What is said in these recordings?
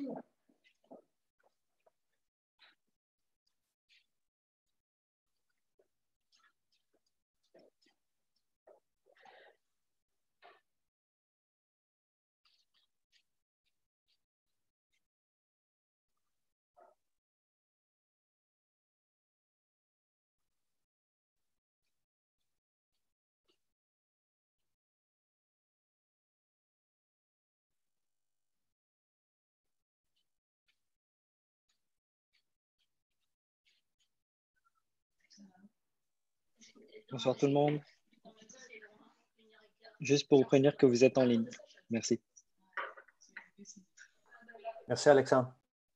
Bonsoir tout le monde. Juste pour vous prévenir que vous êtes en ligne. Merci. Merci, Alexandre.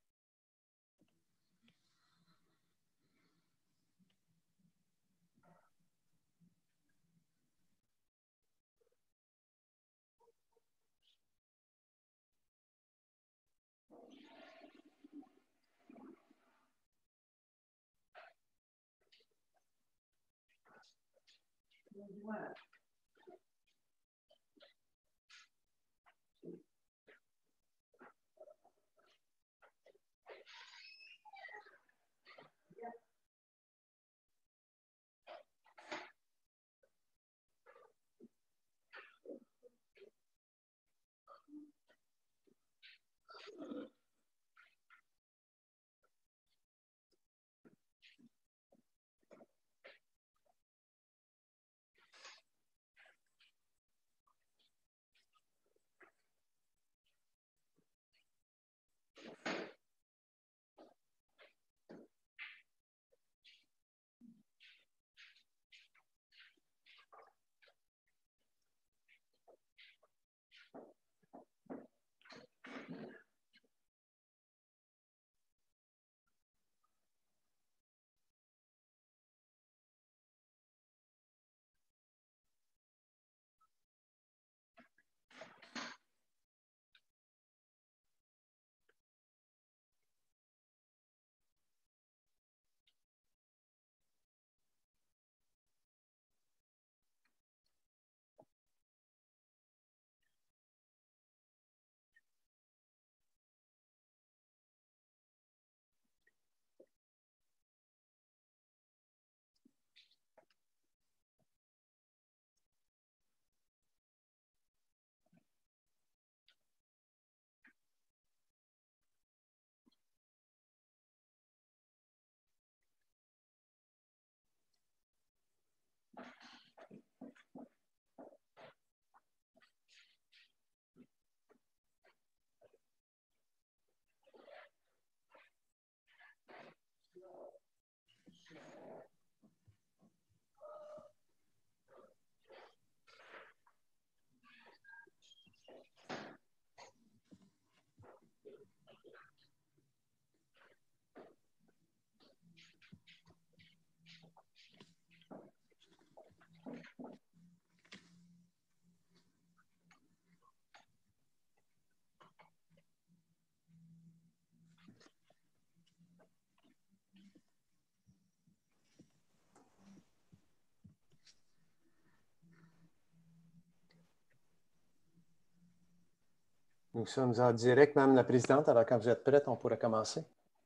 Nous sommes en direct, Madame la Présidente. Alors, quand vous êtes prête, on pourrait commencer.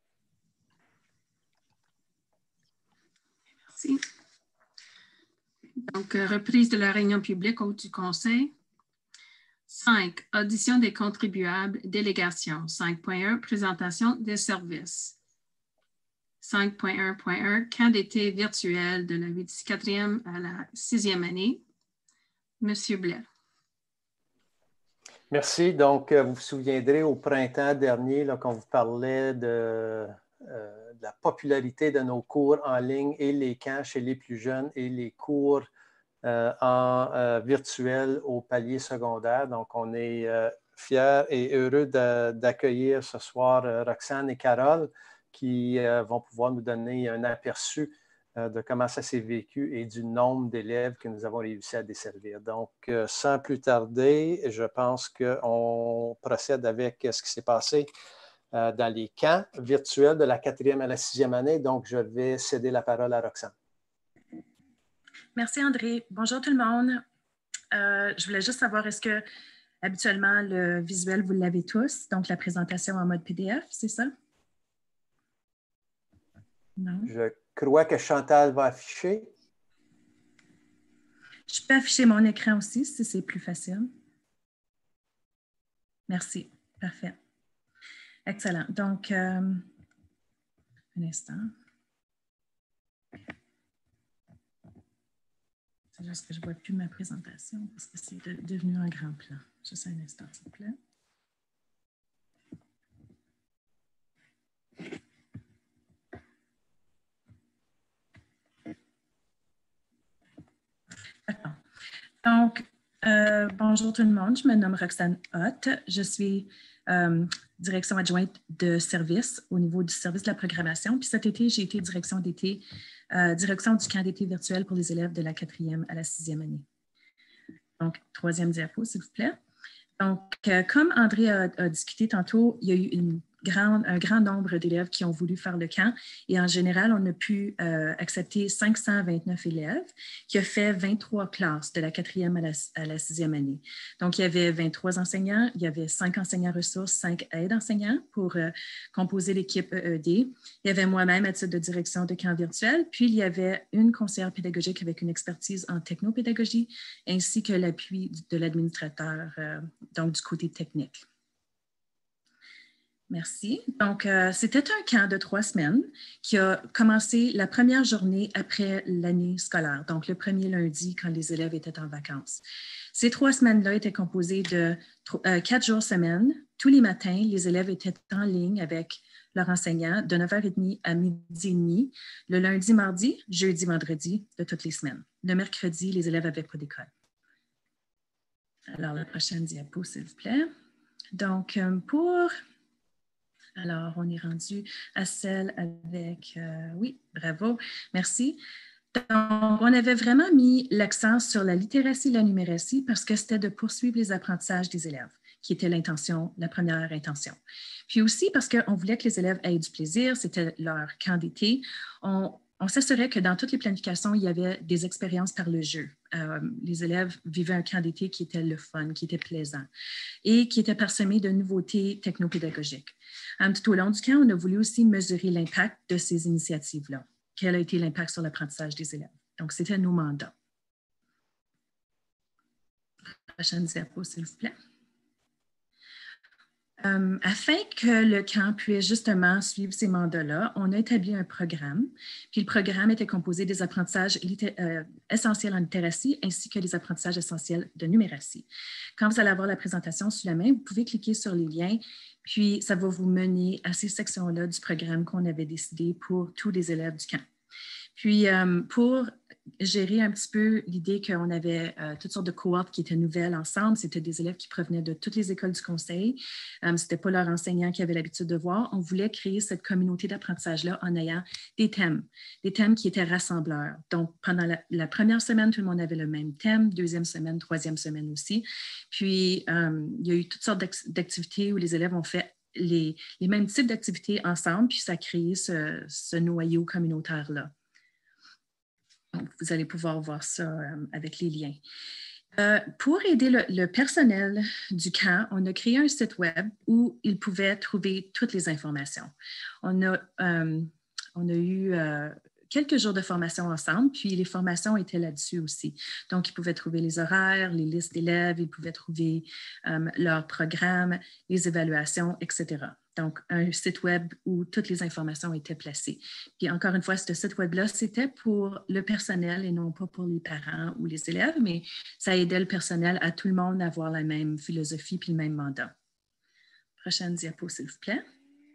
Merci. Donc, reprise de la réunion publique au du Conseil. 5. Audition des contribuables, délégation. 5.1. Présentation des services. 5.1.1. Camp d'été virtuel de la 4e à la 6e année. Monsieur Blais. Merci. Donc, vous vous souviendrez au printemps dernier, là, quand vous parlait de la popularité de nos cours en ligne et les camps chez les plus jeunes et les cours en virtuel au palier secondaire. Donc, on est fiers et heureux d'accueillir ce soir Roxane et Carole qui vont pouvoir nous donner un aperçu de comment ça s'est vécu et du nombre d'élèves que nous avons réussi à desservir. Donc, sans plus tarder, je pense qu'on procède avec ce qui s'est passé dans les camps virtuels de la 4e à la 6e année. Donc, je vais céder la parole à Roxane. Merci André. Bonjour tout le monde. Je voulais juste savoir, est-ce que Habituellement, le visuel, vous l'avez tous, donc la présentation en mode PDF, c'est ça? Non. Je crois que Chantal va afficher. Je peux afficher mon écran aussi, si c'est plus facile. Merci. Parfait. Excellent. Donc, un instant. C'est juste que je ne vois plus ma présentation parce que c'est devenu un grand plan. Juste un instant, s'il vous plaît. D'accord. Donc, bonjour tout le monde, je me nomme Roxane Hott. Je suis direction adjointe de service au niveau du service de la programmation. Puis cet été, j'ai été direction du camp d'été virtuel pour les élèves de la 4e à la 6e année. Donc, 3e diapo, s'il vous plaît. Donc, comme André a discuté tantôt, il y a eu un grand nombre d'élèves qui ont voulu faire le camp et en général, on a pu accepter 529 élèves qui ont fait 23 classes de la 4e à la 6e année. Donc, il y avait 23 enseignants, il y avait 5 enseignants ressources, 5 aides enseignants pour composer l'équipe EED. Il y avait moi-même à titre de direction de camp virtuel, puis il y avait une conseillère pédagogique avec une expertise en technopédagogie ainsi que l'appui de l'administrateur, donc du côté technique. Merci. Donc, c'était un camp de 3 semaines qui a commencé la première journée après l'année scolaire, donc le premier lundi quand les élèves étaient en vacances. Ces 3 semaines-là étaient composées de 4 jours semaine. Tous les matins, les élèves étaient en ligne avec leur enseignant de 9h30 à 12h30, le lundi, mardi, jeudi, vendredi de toutes les semaines. Le mercredi, les élèves n'avaient pas d'école. Alors, la prochaine diapo, s'il vous plaît. Donc, alors, on est rendu à celle avec... oui, bravo, merci. Donc, on avait vraiment mis l'accent sur la littératie et la numératie parce que c'était de poursuivre les apprentissages des élèves, qui était l'intention, la première intention. Puis aussi parce qu'on voulait que les élèves aient du plaisir, c'était leur camp d'été. On s'assurait que dans toutes les planifications, il y avait des expériences par le jeu. Les élèves vivaient un camp d'été qui était le fun, qui était plaisant et qui était parsemé de nouveautés technopédagogiques. Tout au long du camp, on a voulu aussi mesurer l'impact de ces initiatives-là. Quel a été l'impact sur l'apprentissage des élèves? Donc, c'était nos mandats. Prochaine diapo, s'il vous plaît. Afin que le camp puisse justement suivre ces mandats-là, on a établi un programme. Puis le programme était composé des apprentissages essentiels en littératie ainsi que des apprentissages essentiels de numératie. Quand vous allez avoir la présentation sous la main, vous pouvez cliquer sur les liens, puis ça va vous mener à ces sections-là du programme qu'on avait décidé pour tous les élèves du camp. Puis, pour gérer un petit peu l'idée qu'on avait toutes sortes de cohortes qui étaient nouvelles ensemble, c'était des élèves qui provenaient de toutes les écoles du conseil. Ce n'était pas leur enseignant qui avait l'habitude de voir. On voulait créer cette communauté d'apprentissage-là en ayant des thèmes qui étaient rassembleurs. Donc, pendant la première semaine, tout le monde avait le même thème, 2e semaine, 3e semaine aussi. Puis, il y a eu toutes sortes d'activités où les élèves ont fait les mêmes types d'activités ensemble, puis ça a créé ce noyau communautaire-là. Donc, vous allez pouvoir voir ça avec les liens. Pour aider le personnel du camp, on a créé un site web où ils pouvaient trouver toutes les informations. On a eu quelques jours de formation ensemble, puis les formations étaient là-dessus aussi. Donc, ils pouvaient trouver les horaires, les listes d'élèves, ils pouvaient trouver leurs programmes, les évaluations, etc. Donc, un site web où toutes les informations étaient placées. Puis encore une fois, ce site web-là, c'était pour le personnel et non pas pour les parents ou les élèves, mais ça aidait le personnel à tout le monde à avoir la même philosophie puis le même mandat. Prochaine diapo, s'il vous plaît.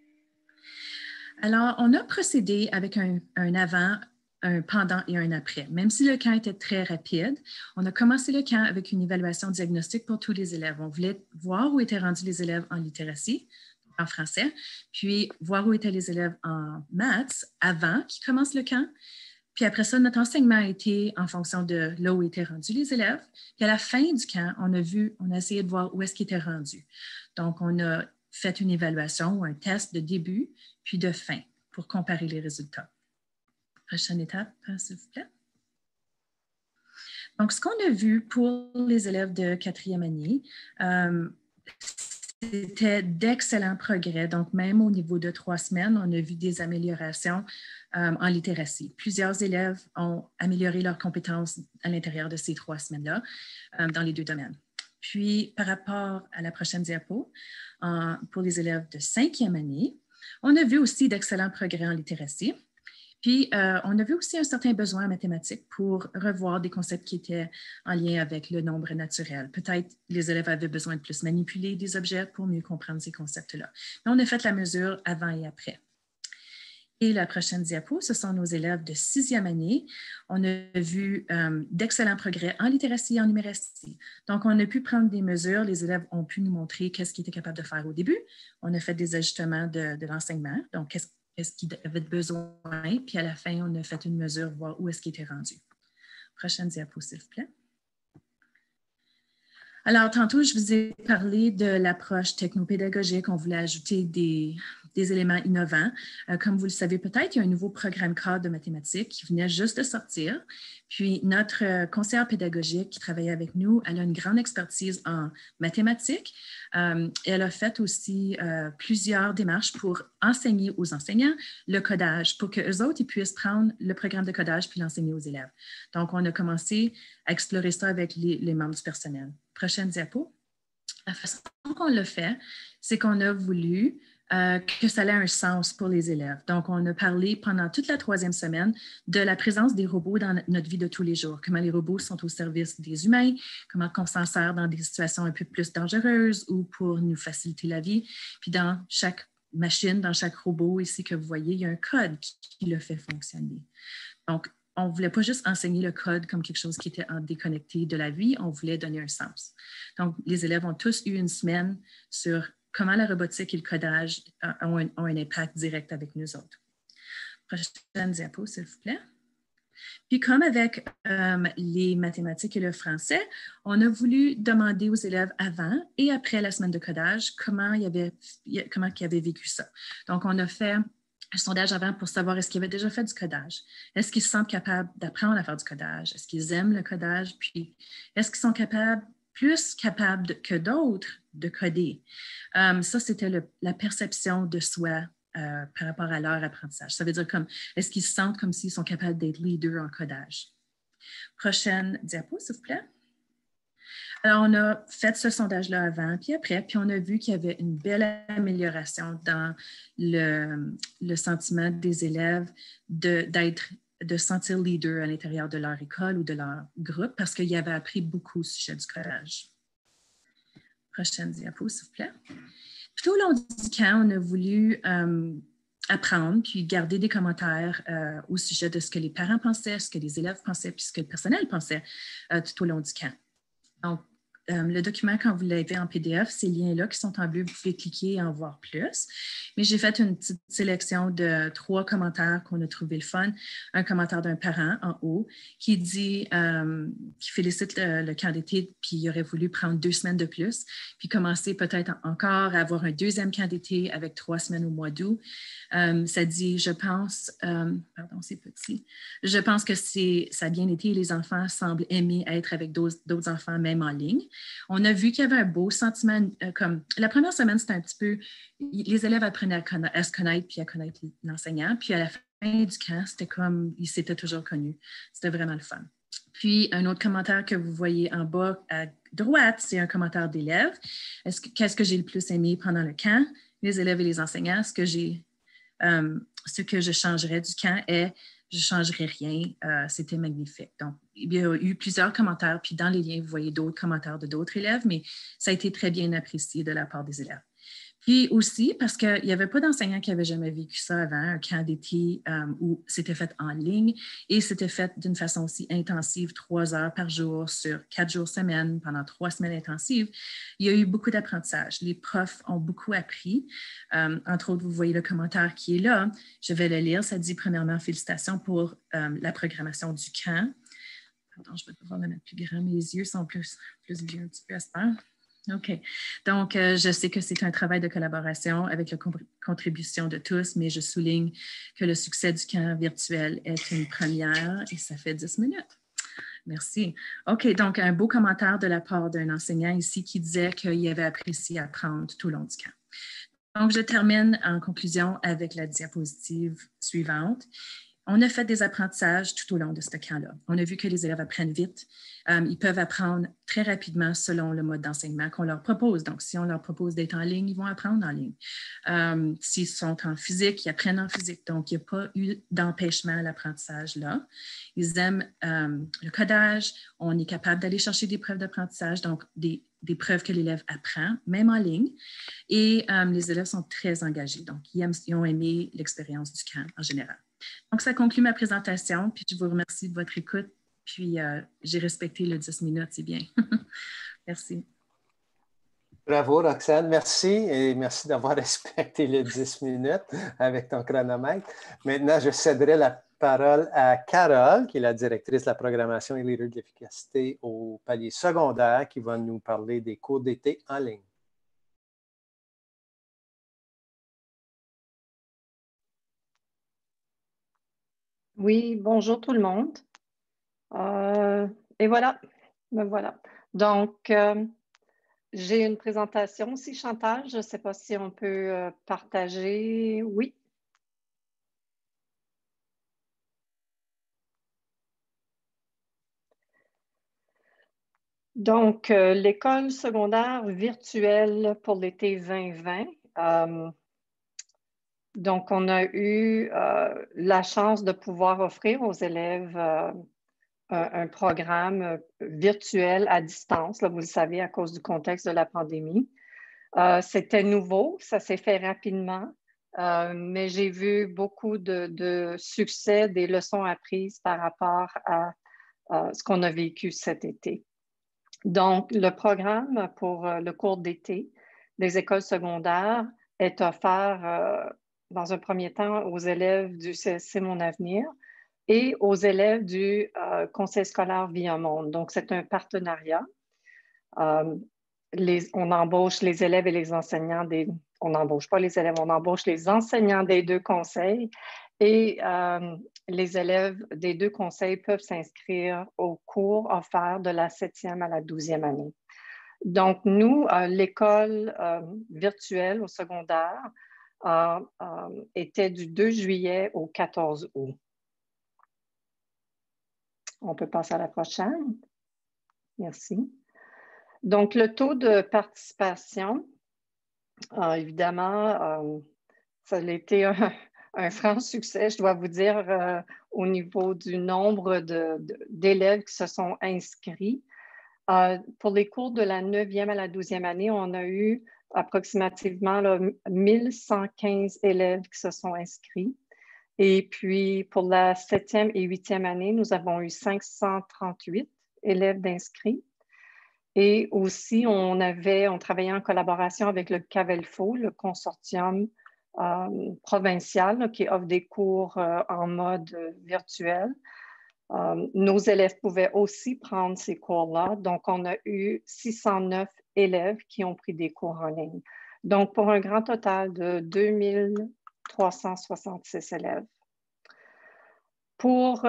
Alors, on a procédé avec un avant, un pendant et un après. Même si le camp était très rapide, on a commencé le camp avec une évaluation diagnostique pour tous les élèves. On voulait voir où étaient rendus les élèves en littératie, en français, puis voir où étaient les élèves en maths avant qu'ils commencent le camp. Puis après ça, notre enseignement a été en fonction de là où étaient rendus les élèves. Puis à la fin du camp, on a essayé de voir où est-ce qu'ils étaient rendus. Donc, on a fait une évaluation ou un test de début puis de fin pour comparer les résultats. Prochaine étape, s'il vous plaît. Donc, ce qu'on a vu pour les élèves de 4e année, c'était d'excellents progrès. Donc, même au niveau de 3 semaines, on a vu des améliorations en littératie. Plusieurs élèves ont amélioré leurs compétences à l'intérieur de ces 3 semaines-là dans les 2 domaines. Puis, par rapport à la prochaine diapo, pour les élèves de 5e année, on a vu aussi d'excellents progrès en littératie. Puis, on a vu aussi un certain besoin en mathématiques pour revoir des concepts qui étaient en lien avec le nombre naturel. Peut-être les élèves avaient besoin de plus manipuler des objets pour mieux comprendre ces concepts-là. Mais on a fait la mesure avant et après. Et la prochaine diapo, ce sont nos élèves de 6e année. On a vu d'excellents progrès en littératie et en numératie. Donc, on a pu prendre des mesures. Les élèves ont pu nous montrer qu'est-ce qu'ils étaient capables de faire au début. On a fait des ajustements de l'enseignement. Donc, qu'est-ce qu'ils avaient besoin. Puis, à la fin, on a fait une mesure, voir où est-ce qu'ils étaient rendus. Prochaine diapo, s'il vous plaît. Alors, tantôt, je vous ai parlé de l'approche technopédagogique. On voulait ajouter des éléments innovants. Comme vous le savez peut-être, il y a un nouveau programme cadre de mathématiques qui venait juste de sortir. Puis, notre conseillère pédagogique qui travaillait avec nous, elle a une grande expertise en mathématiques. Et elle a fait aussi plusieurs démarches pour enseigner aux enseignants le codage, pour qu'eux autres ils puissent prendre le programme de codage puis l'enseigner aux élèves. Donc, on a commencé à explorer ça avec les membres du personnel. Prochaine diapo. La façon qu'on l'a fait, c'est qu'on a voulu que ça ait un sens pour les élèves. Donc, on a parlé pendant toute la 3e semaine de la présence des robots dans notre vie de tous les jours, comment les robots sont au service des humains, comment on s'en sert dans des situations un peu plus dangereuses ou pour nous faciliter la vie. Puis, dans chaque machine, dans chaque robot ici que vous voyez, il y a un code qui le fait fonctionner. Donc, on ne voulait pas juste enseigner le code comme quelque chose qui était déconnecté de la vie, on voulait donner un sens. Donc, les élèves ont tous eu une semaine sur comment la robotique et le codage ont un impact direct avec nous autres. Prochaine diapo, s'il vous plaît. Puis, comme avec les mathématiques et le français, on a voulu demander aux élèves avant et après la semaine de codage comment ils avaient vécu ça. Donc, on a fait un sondage avant pour savoir est-ce qu'ils avaient déjà fait du codage. Est-ce qu'ils se sentent capables d'apprendre à faire du codage? Est-ce qu'ils aiment le codage? Puis, est-ce qu'ils sont plus capables que d'autres de coder? Ça, c'était la perception de soi par rapport à leur apprentissage. Ça veut dire est-ce qu'ils se sentent comme s'ils sont capables d'être leaders en codage? Prochaine diapo, s'il vous plaît. Alors, on a fait ce sondage-là avant, puis après, puis on a vu qu'il y avait une belle amélioration dans le sentiment des élèves de se sentir leader à l'intérieur de leur école ou de leur groupe parce qu'ils avaient appris beaucoup au sujet du codage. Prochaine diapo, s'il vous plaît. Tout au long du camp, on a voulu apprendre puis garder des commentaires au sujet de ce que les parents pensaient, ce que les élèves pensaient, puis ce que le personnel pensait tout au long du camp. Donc, le document, quand vous l'avez en PDF, ces liens-là qui sont en bleu, vous pouvez cliquer et en voir plus. Mais j'ai fait une petite sélection de 3 commentaires qu'on a trouvé le fun. Un commentaire d'un parent en haut qui dit, qui félicite le camp d'été, puis il aurait voulu prendre 2 semaines de plus, puis commencer peut-être encore à avoir un 2e camp d'été avec 3 semaines au mois d'août. Ça dit, je pense, pardon, c'est petit, je pense que ça a bien été et les enfants semblent aimer être avec d'autres enfants, même en ligne. On a vu qu'il y avait un beau sentiment, comme la première semaine, c'était un petit peu, les élèves apprenaient à se connaître puis à connaître l'enseignant, puis à la fin du camp, c'était comme, ils s'étaient toujours connus. C'était vraiment le fun. Puis, un autre commentaire que vous voyez en bas à droite, c'est un commentaire d'élèves. Qu'est-ce que j'ai le plus aimé pendant le camp? Les élèves et les enseignants, ce que je changerais du camp est je ne changerais rien, c'était magnifique. Donc, il y a eu plusieurs commentaires, puis dans les liens, vous voyez d'autres commentaires de d'autres élèves, mais ça a été très bien apprécié de la part des élèves. Puis aussi, parce qu'il n'y avait pas d'enseignants qui avaient jamais vécu ça avant, un camp d'été où c'était fait en ligne et c'était fait d'une façon aussi intensive, 3 heures par jour sur 4 jours semaine, pendant 3 semaines intensives. Il y a eu beaucoup d'apprentissage. Les profs ont beaucoup appris. Entre autres, vous voyez le commentaire qui est là. Je vais le lire. Ça dit, premièrement, félicitations pour la programmation du camp. Pardon, je vais devoir le mettre plus grand. Mes yeux sont plus vieux un petit peu à cette heure. OK. Donc, je sais que c'est un travail de collaboration avec la contribution de tous, mais je souligne que le succès du camp virtuel est une première et ça fait 10 minutes. Merci. OK, donc un beau commentaire de la part d'un enseignant ici qui disait qu'il avait apprécié apprendre tout le long du camp. Donc, je termine en conclusion avec la diapositive suivante. On a fait des apprentissages tout au long de ce camp-là. On a vu que les élèves apprennent vite. Ils peuvent apprendre très rapidement selon le mode d'enseignement qu'on leur propose. Donc, si on leur propose d'être en ligne, ils vont apprendre en ligne. S'ils sont en physique, ils apprennent en physique. Donc, il n'y a pas eu d'empêchement à l'apprentissage là. Ils aiment le codage. On est capable d'aller chercher des preuves d'apprentissage, donc des preuves que l'élève apprend, même en ligne. Et les élèves sont très engagés. Donc, ils ont aimé l'expérience du camp en général. Donc, ça conclut ma présentation, puis je vous remercie de votre écoute. Puis, j'ai respecté le 10 minutes, c'est bien. Merci. Bravo, Roxane. Merci et merci d'avoir respecté les 10 minutes avec ton chronomètre. Maintenant, je céderai la parole à Carole, qui est la directrice de la programmation et leader de l'efficacité au palier secondaire, qui va nous parler des cours d'été en ligne. Oui, bonjour tout le monde. Et voilà, me voilà. Donc, j'ai une présentation aussi, Chantal. Je ne sais pas si on peut partager. Oui. Donc, l'école secondaire virtuelle pour l'été 2020. Donc, on a eu la chance de pouvoir offrir aux élèves un programme virtuel à distance, là, vous le savez, à cause du contexte de la pandémie. C'était nouveau, ça s'est fait rapidement, mais j'ai vu beaucoup de succès, des leçons apprises par rapport à ce qu'on a vécu cet été. Donc, le programme pour le cours d'été des écoles secondaires est offert dans un premier temps aux élèves du CSC Mon Avenir et aux élèves du Conseil scolaire Vie en Monde. Donc, c'est un partenariat. On embauche les élèves et les enseignants des... On n'embauche pas les élèves, on embauche les enseignants des deux conseils et les élèves des deux conseils peuvent s'inscrire aux cours offerts de la 7e à la 12e année. Donc, nous, l'école virtuelle au secondaire était du 2 juillet au 14 août. On peut passer à la prochaine. Merci. Donc, le taux de participation, évidemment, ça a été un franc succès, je dois vous dire, au niveau du nombre d'élèves qui se sont inscrits. Pour les cours de la 9e à la 12e année, on a eu approximativement 1115 élèves qui se sont inscrits. Et puis, pour la 7e et 8e année, nous avons eu 538 élèves d'inscrits. Et aussi, on travaillait en collaboration avec le CAVELFO, le consortium provincial qui offre des cours en mode virtuel. Nos élèves pouvaient aussi prendre ces cours-là. Donc, on a eu 609 élèves qui ont pris des cours en ligne. Donc, pour un grand total de 2366 élèves. Pour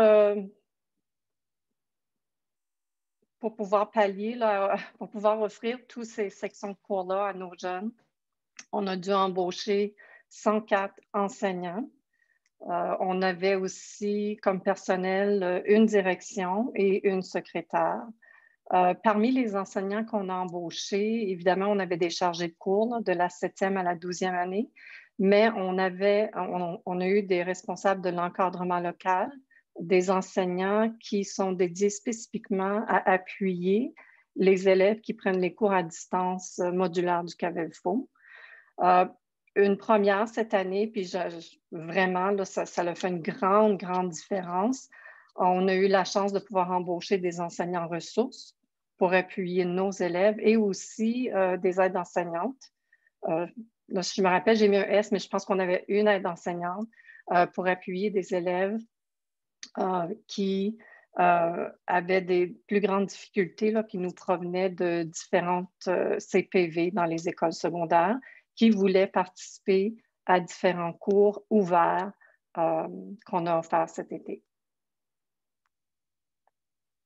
pouvoir pallier, pour pouvoir offrir toutes ces sections de cours-là à nos jeunes, on a dû embaucher 104 enseignants. On avait aussi comme personnel une direction et une secrétaire. Parmi les enseignants qu'on a embauchés, évidemment, on avait des chargés de cours de la 7e à la 12e année, mais on a eu des responsables de l'encadrement local, des enseignants qui sont dédiés spécifiquement à appuyer les élèves qui prennent les cours à distance modulaires du CAVELFO. Une première cette année, puis vraiment, là, ça a fait une grande, grande différence. On a eu la chance de pouvoir embaucher des enseignants ressources pour appuyer nos élèves et aussi des aides enseignantes. Là, je me rappelle, j'ai mis un S, mais je pense qu'on avait une aide enseignante pour appuyer des élèves qui avaient des plus grandes difficultés là, qui nous provenaient de différentes CPV dans les écoles secondaires qui voulaient participer à différents cours ouverts qu'on a offerts cet été.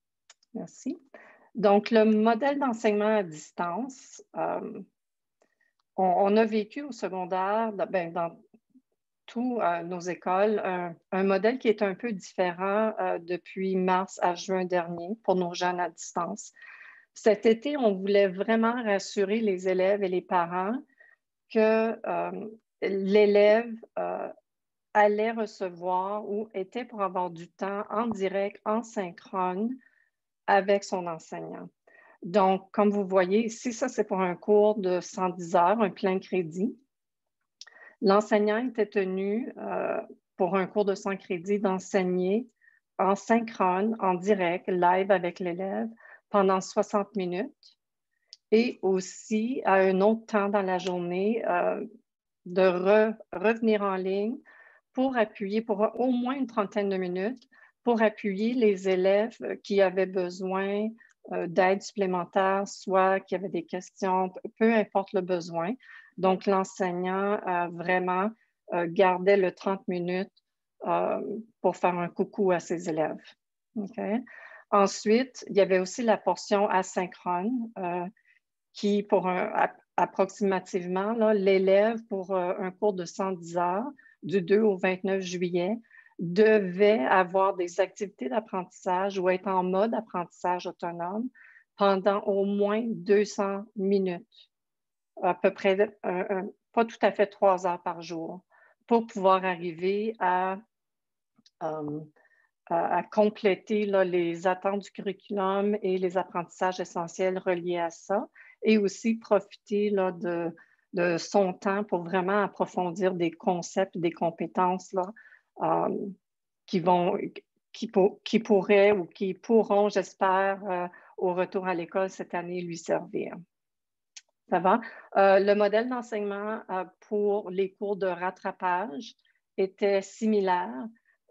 Merci. Donc, le modèle d'enseignement à distance, on a vécu au secondaire, dans toutes nos écoles, un modèle qui est un peu différent depuis mars à juin dernier pour nos jeunes à distance. Cet été, on voulait vraiment rassurer les élèves et les parents que l'élève allait recevoir ou était pour avoir du temps en direct, en synchrone avec son enseignant. Donc, comme vous voyez ici, ça c'est pour un cours de 110 heures, un plein crédit. L'enseignant était tenu pour un cours de 100 crédits d'enseigner en synchrone, en direct, live avec l'élève pendant 60 minutes et aussi à un autre temps dans la journée de revenir en ligne pour appuyer pour au moins une trentaine de minutes pour appuyer les élèves qui avaient besoin d'aide supplémentaire, soit qui avaient des questions, peu importe le besoin. Donc, l'enseignant vraiment gardait le 30 minutes pour faire un coucou à ses élèves. Okay? Ensuite, il y avait aussi la portion asynchrone qui, pour approximativement, l'élève, pour un cours de 110 heures, du 2 au 29 juillet, devait avoir des activités d'apprentissage ou être en mode apprentissage autonome pendant au moins 200 minutes, à peu près, pas tout à fait 3 heures par jour, pour pouvoir arriver à compléter les attentes du curriculum et les apprentissages essentiels reliés à ça, et aussi profiter de son temps pour vraiment approfondir des concepts, des compétences qui pourraient ou qui pourront, j'espère, au retour à l'école cette année, lui servir. Ça va? Le modèle d'enseignement pour les cours de rattrapage était similaire.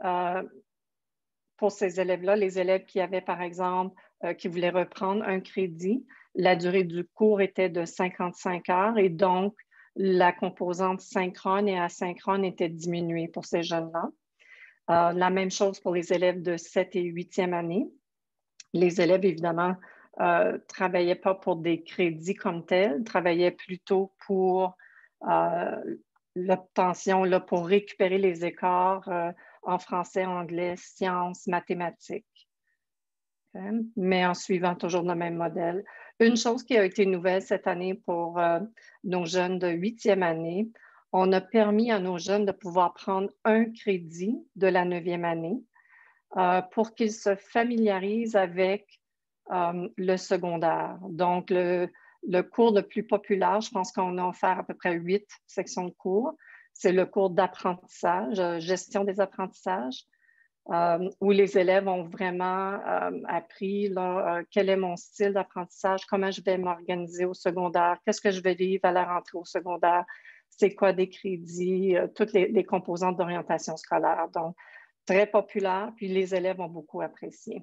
Pour ces élèves-là, les élèves qui avaient, par exemple, qui voulaient reprendre un crédit, la durée du cours était de 55 heures et donc la composante synchrone et asynchrone était diminuée pour ces jeunes-là. La même chose pour les élèves de 7 et 8e année. Les élèves, évidemment, ne travaillaient pas pour des crédits comme tels, travaillaient plutôt pour l'obtention, pour récupérer les écarts en français, anglais, sciences, mathématiques. Okay? Mais en suivant toujours le même modèle. Une chose qui a été nouvelle cette année pour nos jeunes de 8e année, on a permis à nos jeunes de pouvoir prendre un crédit de la 9e année pour qu'ils se familiarisent avec le secondaire. Donc, le cours le plus populaire, je pense qu'on a offert à peu près 8 sections de cours. C'est le cours d'apprentissage, gestion des apprentissages, où les élèves ont vraiment appris quel est mon style d'apprentissage, comment je vais m'organiser au secondaire, qu'est-ce que je vais vivre à la rentrée au secondaire, c'est quoi des crédits, toutes les composantes d'orientation scolaire. Donc, très populaire, puis les élèves ont beaucoup apprécié.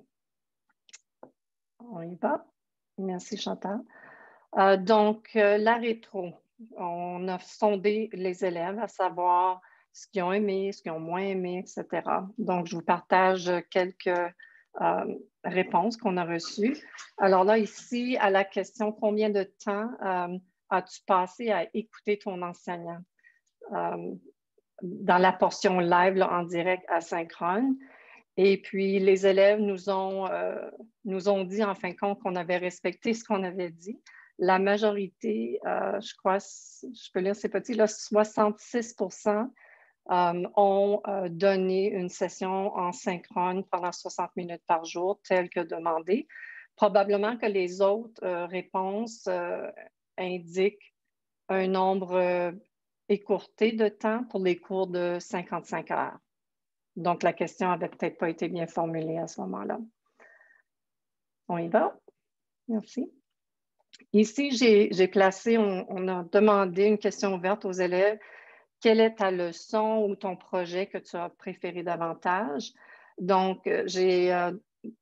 On y va. Merci, Chantal. Donc, la rétro. On a sondé les élèves à savoir ce qu'ils ont aimé, ce qu'ils ont moins aimé, etc. Donc, je vous partage quelques réponses qu'on a reçues. Alors là, ici, à la question « Combien de temps as-tu passé à écouter ton enseignant? » Dans la portion live, en direct asynchrone. Et puis, les élèves nous ont dit, en fin de compte, qu'on avait respecté ce qu'on avait dit. La majorité, je crois, je peux lire ces petits, là, 66% ont donné une session en synchrone pendant 60 minutes par jour, tel que demandé. Probablement que les autres réponses indiquent un nombre écourté de temps pour les cours de 55 heures. Donc, la question n'avait peut-être pas été bien formulée à ce moment-là. On y va? Merci. Ici, j'ai placé, on a demandé une question ouverte aux élèves. Quelle est ta leçon ou ton projet que tu as préféré davantage? Donc, je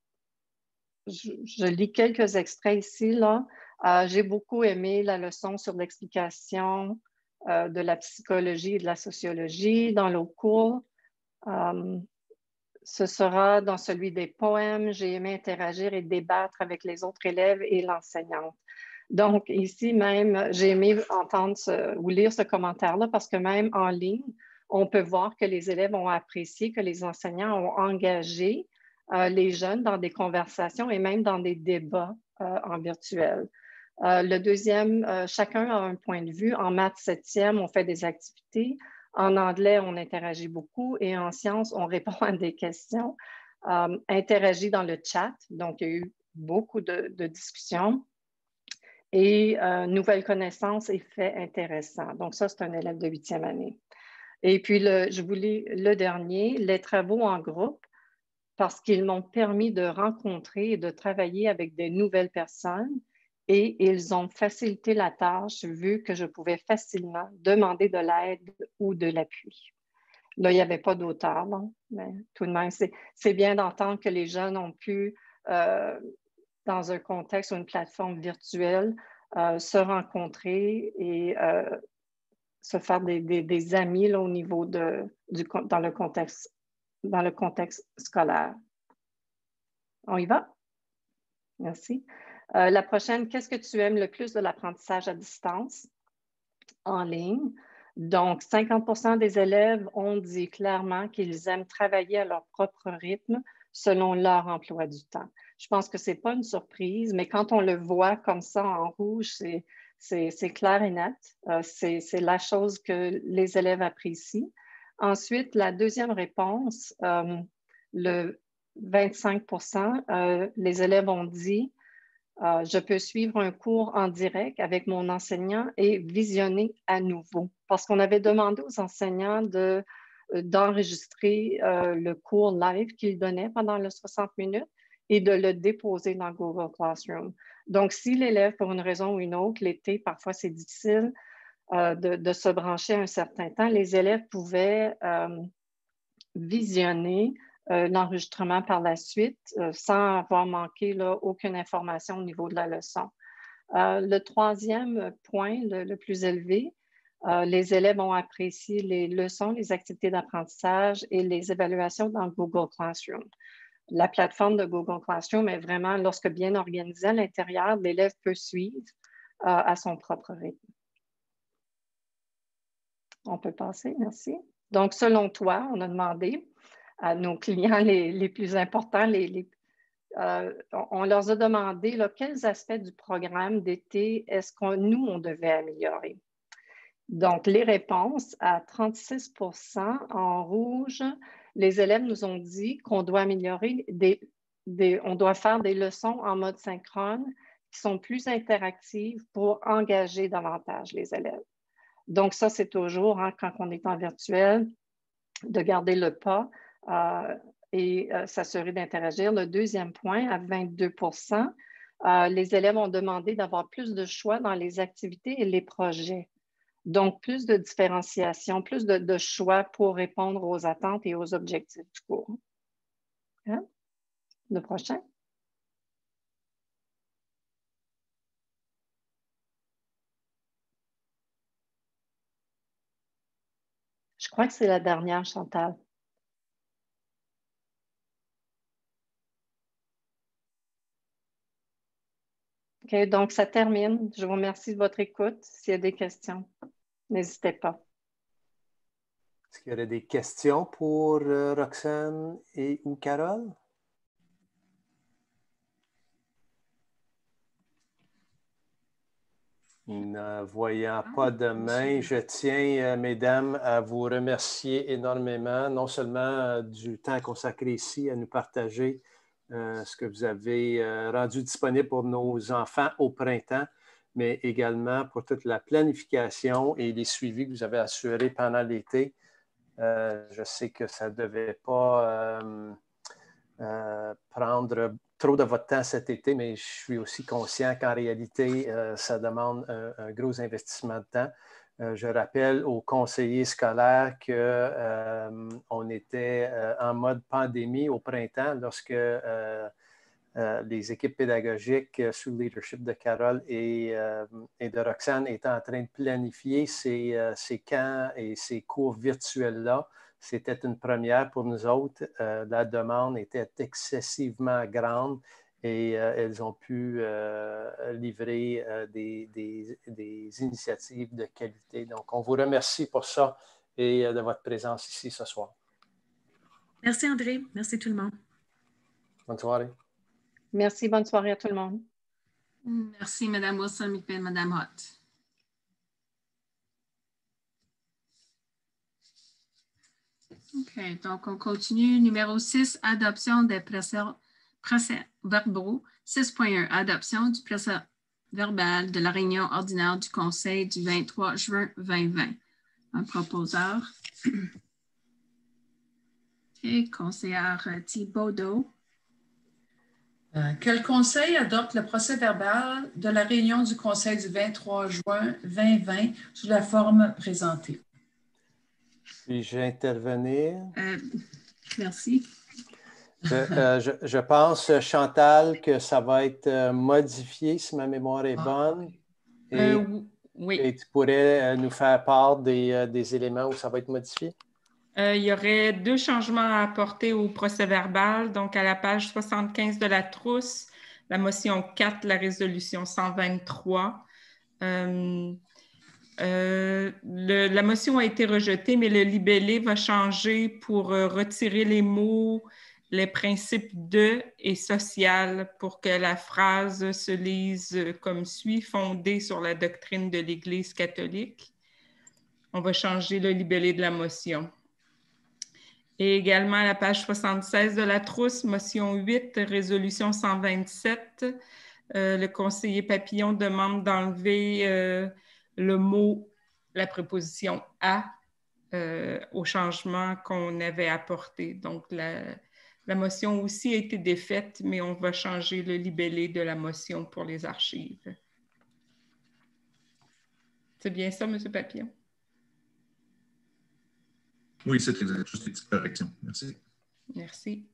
lis quelques extraits ici. J'ai beaucoup aimé la leçon sur l'explication de la psychologie et de la sociologie dans le cours. ce sera dans celui des poèmes. J'ai aimé interagir et débattre avec les autres élèves et l'enseignante. Donc, ici même, j'ai aimé entendre ou lire ce commentaire-là parce que même en ligne, on peut voir que les élèves ont apprécié, que les enseignants ont engagé les jeunes dans des conversations et même dans des débats en virtuel. Le deuxième, chacun a un point de vue. En maths 7e, on fait des activités. En anglais, on interagit beaucoup. Et en sciences, on répond à des questions. Interagit dans le chat. Donc, il y a eu beaucoup de discussions. Et nouvelles connaissances et faits intéressants. Donc, ça, c'est un élève de 8e année. Et puis, je voulais le dernier, les travaux en groupe, parce qu'ils m'ont permis de rencontrer et de travailler avec des nouvelles personnes et ils ont facilité la tâche vu que je pouvais facilement demander de l'aide ou de l'appui. Là, il n'y avait pas d'auteur, mais tout de même, c'est bien d'entendre que les jeunes ont pu, dans un contexte ou une plateforme virtuelle, se rencontrer et se faire des amis là, au niveau dans le contexte scolaire. On y va? Merci. La prochaine, qu'est-ce que tu aimes le plus de l'apprentissage à distance en ligne? Donc, 50% des élèves ont dit clairement qu'ils aiment travailler à leur propre rythme selon leur emploi du temps. Je pense que ce n'est pas une surprise, mais quand on le voit comme ça en rouge, c'est clair et net. C'est la chose que les élèves apprécient. Ensuite, la deuxième réponse, le 25%, les élèves ont dit je peux suivre un cours en direct avec mon enseignant et visionner à nouveau. Parce qu'on avait demandé aux enseignants d'enregistrer le cours live qu'ils donnaient pendant les 60 minutes et de le déposer dans Google Classroom. Donc, si l'élève, pour une raison ou une autre, l'été, parfois c'est difficile de se brancher à un certain temps, les élèves pouvaient visionner l'enregistrement par la suite sans avoir manqué là, aucune information au niveau de la leçon. Le troisième point, le plus élevé, les élèves ont apprécié les leçons, les activités d'apprentissage et les évaluations dans Google Classroom. La plateforme de Google Classroom est vraiment, lorsque bien organisée à l'intérieur, l'élève peut suivre à son propre rythme. On peut passer, merci. Donc, selon toi, on a demandé à nos clients les plus importants, on leur a demandé là, quels aspects du programme d'été est-ce qu'on devait améliorer. Donc, les réponses à 36% en rouge, les élèves nous ont dit qu'on doit améliorer, on doit faire des leçons en mode synchrone qui sont plus interactives pour engager davantage les élèves. Donc, ça, c'est toujours, quand on est en virtuel, de garder le pas et s'assurer d'interagir. Le deuxième point, à 22%, les élèves ont demandé d'avoir plus de choix dans les activités et les projets. Donc, plus de différenciation, plus de choix pour répondre aux attentes et aux objectifs du cours. Hein? Le prochain. Je crois que c'est la dernière, Chantal. OK, donc ça termine. Je vous remercie de votre écoute. S'il y a des questions, n'hésitez pas. Est-ce qu'il y aurait des questions pour Roxane ou Carole? Ne voyant pas de main, je tiens, mesdames, à vous remercier énormément, non seulement du temps consacré ici à nous partager ce que vous avez rendu disponible pour nos enfants au printemps, mais également pour toute la planification et les suivis que vous avez assurés pendant l'été. Je sais que ça ne devait pas prendre trop de votre temps cet été, mais je suis aussi conscient qu'en réalité, ça demande un gros investissement de temps. Je rappelle aux conseillers scolaires qu'on était en mode pandémie au printemps lorsque les équipes pédagogiques sous le leadership de Carole et de Roxane étant en train de planifier ces camps et ces cours virtuels-là. C'était une première pour nous autres. La demande était excessivement grande et elles ont pu livrer des initiatives de qualité. Donc, on vous remercie pour ça et de votre présence ici ce soir. Merci André. Merci tout le monde. Bonne soirée. Merci, bonne soirée à tout le monde. Merci, Mme Wilson et Mme Hott. OK, donc on continue. Numéro 6, adoption des procès-verbaux. 6.1, adoption du procès-verbal de la réunion ordinaire du Conseil du 23 juin 2020. Un proposeur. OK, conseillère Thibaudot. Que le Conseil adopte le procès-verbal de la réunion du Conseil du 23 juin 2020 sous la forme présentée. Puis-je intervenir? Merci. Je pense, Chantal, que ça va être modifié si ma mémoire est bonne. Oui. Et tu pourrais nous faire part des éléments où ça va être modifié? Il y aurait 2 changements à apporter au procès-verbal. Donc, à la page 75 de la trousse, la motion 4, la résolution 123. La motion a été rejetée, mais le libellé va changer pour retirer les mots « les principes de » et « social » pour que la phrase se lise comme suit, fondée sur la doctrine de l'Église catholique. On va changer le libellé de la motion. Et également à la page 76 de la trousse, motion 8, résolution 127, le conseiller Papillon demande d'enlever le mot, la préposition « à » au changement qu'on avait apporté. Donc, la motion aussi a été défaite, mais on va changer le libellé de la motion pour les archives. C'est bien ça, M. Papillon? Oui, c'est exact. Juste une petite correction. Merci. Merci.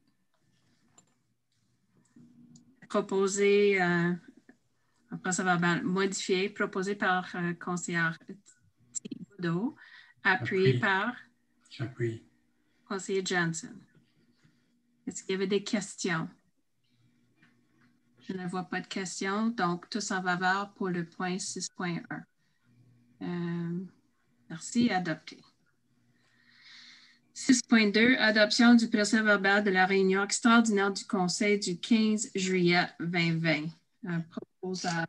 Proposer un procès-verbal modifié, proposé par conseillère Thibaudot, appuyé par conseiller Jansen. Est-ce qu'il y avait des questions? Je ne vois pas de questions, donc tous en faveur pour le point 6.1. Merci, adopté. 6.2, adoption du procès-verbal de la réunion extraordinaire du Conseil du 15 juillet 2020. Un proposeur.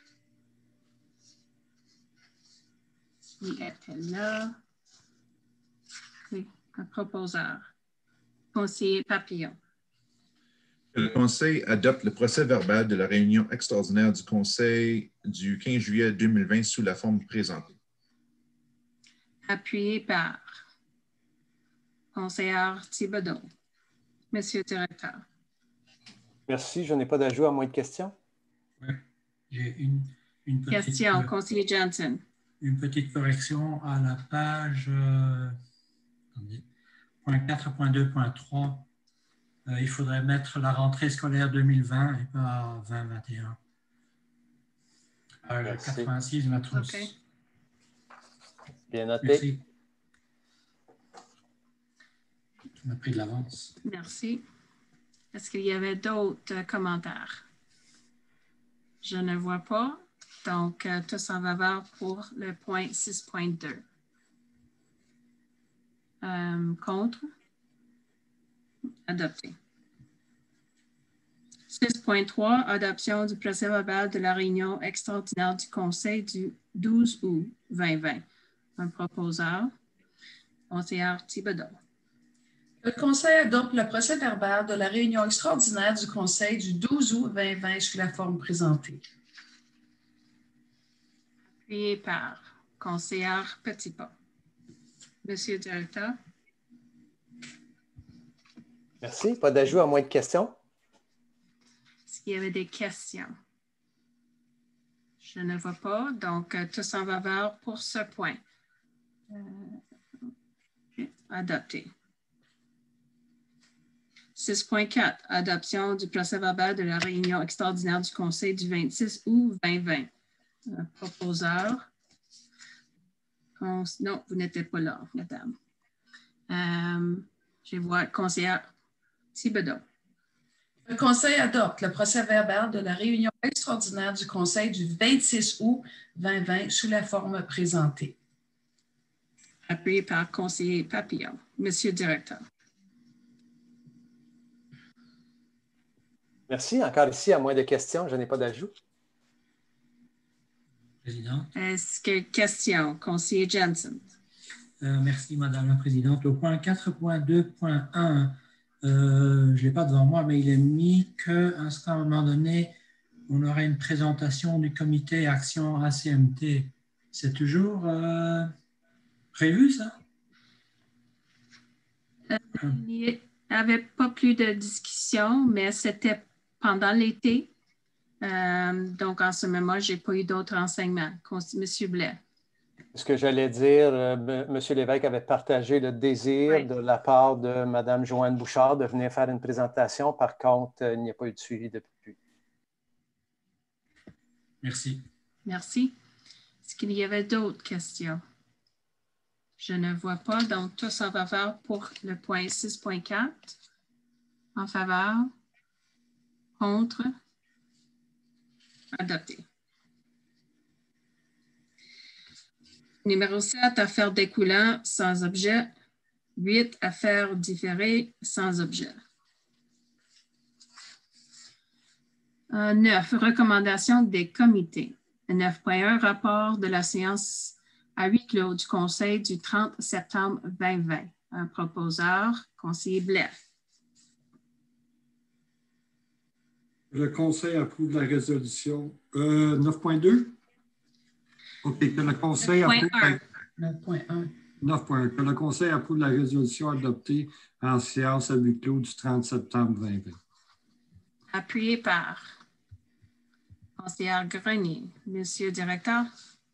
Il était là. Oui, un proposeur. Conseiller Papillon. Le Conseil adopte le procès-verbal de la réunion extraordinaire du Conseil du 15 juillet 2020 sous la forme présentée. Appuyé par conseillère Thibaudot. Monsieur le directeur. Merci. Je n'ai pas d'ajout à moins de questions. Oui, j'ai une petite question, conseiller Jansen. Une petite correction à la page .4.2.3. Il faudrait mettre la rentrée scolaire 2020 et pas 2021. Page 86 de la trousse. Okay. Bien noté. Merci. On a pris de l'avance. Merci. Est-ce qu'il y avait d'autres commentaires? Je ne vois pas. Donc, tous en faveur pour le point 6.2. Contre? Adopté. 6.3, adoption du procès-verbal de la réunion extraordinaire du Conseil du 12 août 2020. Un proposeur, conseillère Thibaudot. Le Conseil adopte le procès-verbal de la réunion extraordinaire du Conseil du 12 août 2020 sous la forme présentée. Appuyé par conseillère Petitpas. Monsieur le directeur. Merci. Pas d'ajout à moins de questions? Est-ce qu'il y avait des questions? Je ne vois pas. Donc, tous en faveur pour ce point. Adopté. 6.4, adoption du procès-verbal de la réunion extraordinaire du Conseil du 26 août 2020. Proposeur. Non, vous n'étiez pas là, madame. Je vois conseillère Thibodeau. Le Conseil adopte le procès-verbal de la réunion extraordinaire du Conseil du 26 août 2020 sous la forme présentée. Appuyé par conseiller Papillon. Monsieur le directeur. Merci. Encore ici, à moins de questions, je n'ai pas d'ajout. Présidente. Est-ce que question, conseiller Jensen? Merci, Madame la Présidente. Au point 4.2.1, je ne l'ai pas devant moi, mais il est mis qu'à un moment donné, on aurait une présentation du comité Action ACMT. C'est toujours prévu, ça? Il n'y avait pas plus de discussion, mais c'était pendant l'été. Donc, en ce moment, je n'ai pas eu d'autres renseignements. Monsieur Blais. Ce que j'allais dire, M. l'évêque avait partagé le désir de la part de Mme Joanne Bouchard de venir faire une présentation. Par contre, il n'y a pas eu de suivi depuis. Merci. Merci. Est-ce qu'il y avait d'autres questions? Je ne vois pas. Donc, tous en faveur pour le point 6.4. En faveur. Contre. Adopté. Numéro 7, affaires découlant sans objet. 8, affaires différées sans objet. 9, recommandations des comités. 9.1, rapport de la séance à huis clos du Conseil du 30 septembre 2020. Un proposeur, conseiller Blais. Le Conseil approuve la résolution 9.2. OK, que le Conseil approuve 9.1. 9.1. Que le Conseil approuve la résolution adoptée en séance à huis clos du 30 septembre 2020. Appuyé par conseillère Grenier. Monsieur le directeur.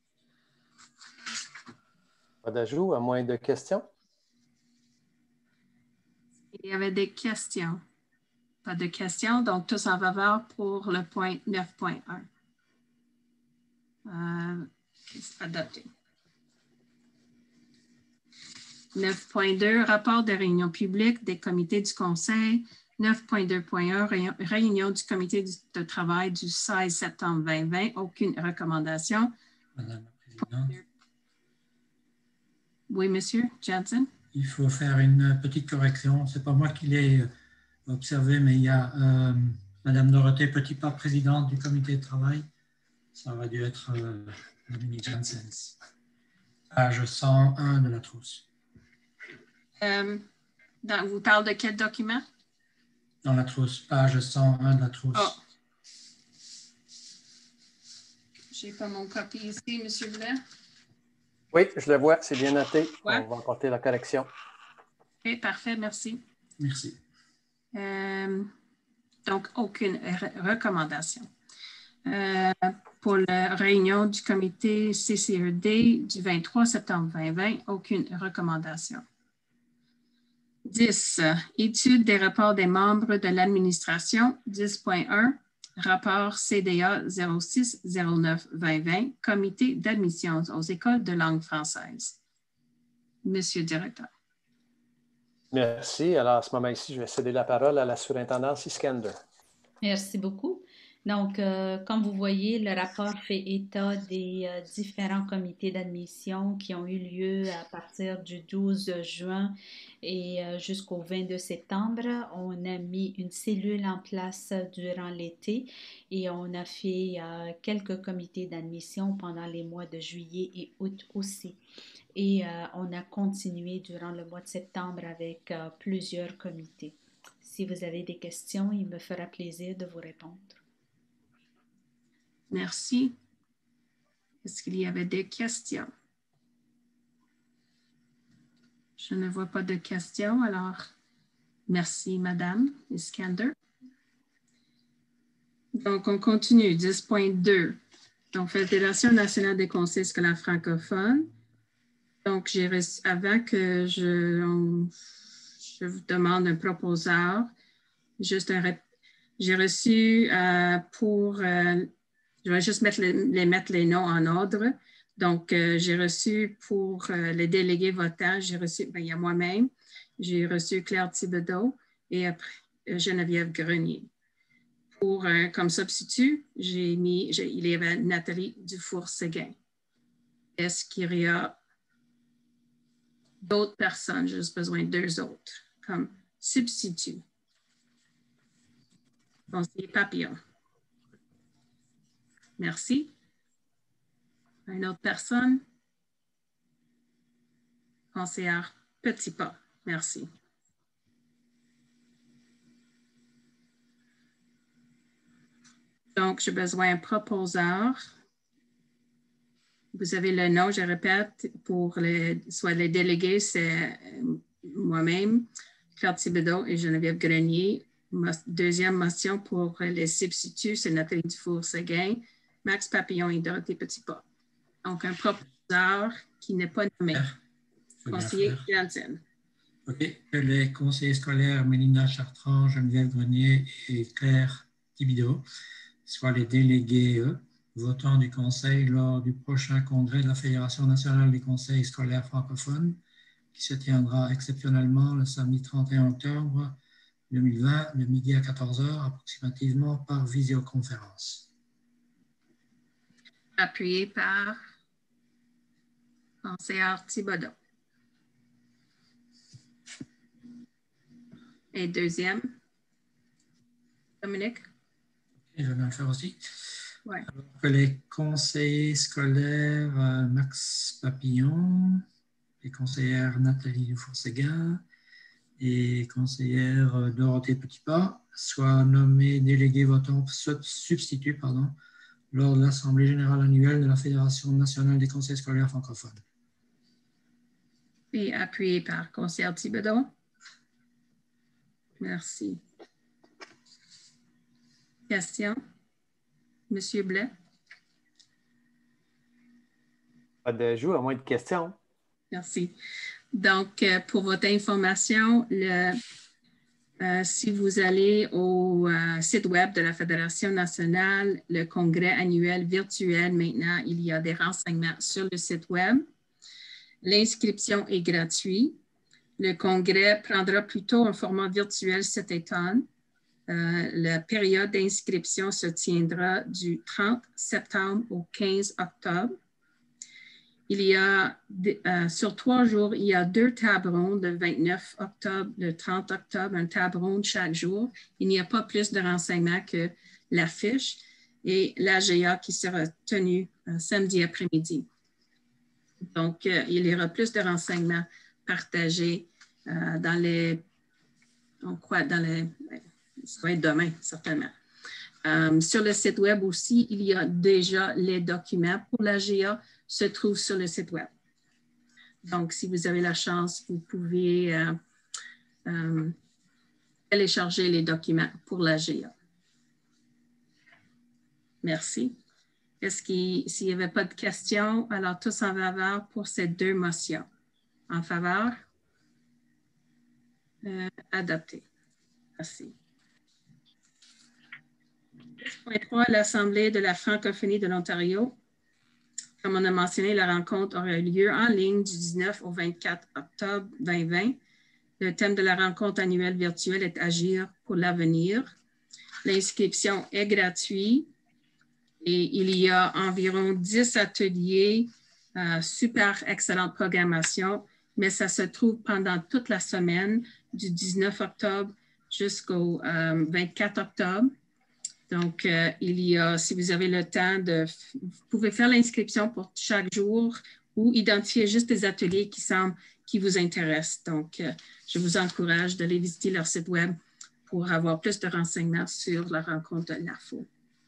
Pas d'ajout, à moins de questions? Il y avait des questions. Pas de questions, donc tous en faveur pour le point 9.1. Adopté. 9.2, rapport de réunion publique des comités du Conseil. 9.2.1, réunion du comité de travail du 16 septembre 2020. Aucune recommandation. Madame la Présidente. Oui, monsieur Jansen. Il faut faire une petite correction. Ce n'est pas moi qui l'ai observé, mais il y a Madame Dorothée Petitpas, présidente du comité de travail. Ça aurait dû être Dominique Janssens. Page 101 de la trousse. Vous parlez de quel document? Dans la trousse, page 101 de la trousse. Oh. Je n'ai pas mon copie ici, monsieur Blais. Oui, je le vois, c'est bien noté. Ouais. On va apporter la correction. OK, parfait, merci. Merci. Donc, aucune recommandation. Pour la réunion du comité CCED du 23 septembre 2020, aucune recommandation. 10. Étude des rapports des membres de l'administration. 10.1. Rapport CDA 06-09-2020, comité d'admission aux écoles de langue française. Monsieur le directeur. Merci. Alors, à ce moment-ci, je vais céder la parole à la surintendance Iskander. Merci beaucoup. Donc, comme vous voyez, le rapport fait état des différents comités d'admission qui ont eu lieu à partir du 12 juin et jusqu'au 22 septembre. On a mis une cellule en place durant l'été et on a fait quelques comités d'admission pendant les mois de juillet et août aussi. Et on a continué durant le mois de septembre avec plusieurs comités. Si vous avez des questions, il me fera plaisir de vous répondre. Merci. Est-ce qu'il y avait des questions? Je ne vois pas de questions, alors merci, Madame Iskander. Donc, on continue. 10.2. Donc, Fédération nationale des conseils scolaires francophones. Donc, avant que je vous demande un proposeur, J'ai reçu je vais juste mettre les noms en ordre. Donc, j'ai reçu pour les délégués votants, j'ai reçu, il y a moi-même, j'ai reçu Claire Thibodeau et après Geneviève Grenier. Comme substitut, il y avait Nathalie Dufour-Séguin. Est-ce qu'il y a d'autres personnes? J'ai juste besoin de 2 autres comme substitut. Conseiller Papillon. Merci. Une autre personne? Conseillère Petitpas. Merci. Donc, j'ai besoin d'un proposeur. Vous avez le nom, je répète, pour soit les délégués, c'est moi-même, Claire Thibodeau et Geneviève Grenier. Deuxième motion pour les substituts, c'est Nathalie Dufour-Séguin, Max Papillon et Dorothée Petitpas. Donc, un proposeur qui n'est pas nommé. Conseiller Janssen. OK. Que les conseillers scolaires Mélinda Chartrand, Geneviève Grenier et Claire Thibodeau soient les délégués votants du Conseil lors du prochain congrès de la Fédération nationale des conseils scolaires francophones qui se tiendra exceptionnellement le samedi 31 octobre 2020, de midi à 14 h, approximativement par visioconférence. Appuyé par conseillère Thibodeau. Et deuxième, Dominique. Et je vais le faire aussi. Ouais. Alors que les conseillers scolaires Max Papillon, les conseillères Nathalie Dufour-Séguin et conseillère Dorothée Petitpas soient nommés délégués votants substituts lors de l'Assemblée générale annuelle de la Fédération nationale des conseils scolaires francophones. Et appuyé par conseillère Thibodeau. Merci. Question? Monsieur Blais? Pas d'ajout, à moins de questions. Merci. Donc, pour votre information, si vous allez au site web de la Fédération nationale, le congrès annuel virtuel, maintenant, il y a des renseignements sur le site web. L'inscription est gratuite. Le congrès prendra plutôt un format virtuel cet automne. La période d'inscription se tiendra du 30 septembre au 15 octobre. Il y a, sur 3 jours, il y a 2 tables rondes, le 29 octobre, le 30 octobre, un table ronde chaque jour. Il n'y a pas plus de renseignements que l'affiche et l'AGA qui sera tenue samedi après-midi. Donc, il y aura plus de renseignements partagés dans les, ça va être demain, certainement. Sur le site web aussi, il y a déjà les documents pour l'AGA se trouvent sur le site web. Donc, si vous avez la chance, vous pouvez télécharger les documents pour l'AGA. Merci. S'il n'y avait pas de questions, alors tous en faveur pour ces 2 motions. En faveur? Adopté. Merci. 10.3, l'Assemblée de la francophonie de l'Ontario. Comme on a mentionné, la rencontre aura lieu en ligne du 19 au 24 octobre 2020. Le thème de la rencontre annuelle virtuelle est « Agir pour l'avenir ». L'inscription est gratuite et il y a environ 10 ateliers, super excellente programmation, mais ça se trouve pendant toute la semaine du 19 octobre jusqu'au 24 octobre. Donc, il y a, si vous avez le temps, vous pouvez faire l'inscription pour chaque jour ou identifier juste des ateliers qui vous intéressent. Donc, je vous encourage d'aller visiter leur site web pour avoir plus de renseignements sur la rencontre de l'AFO.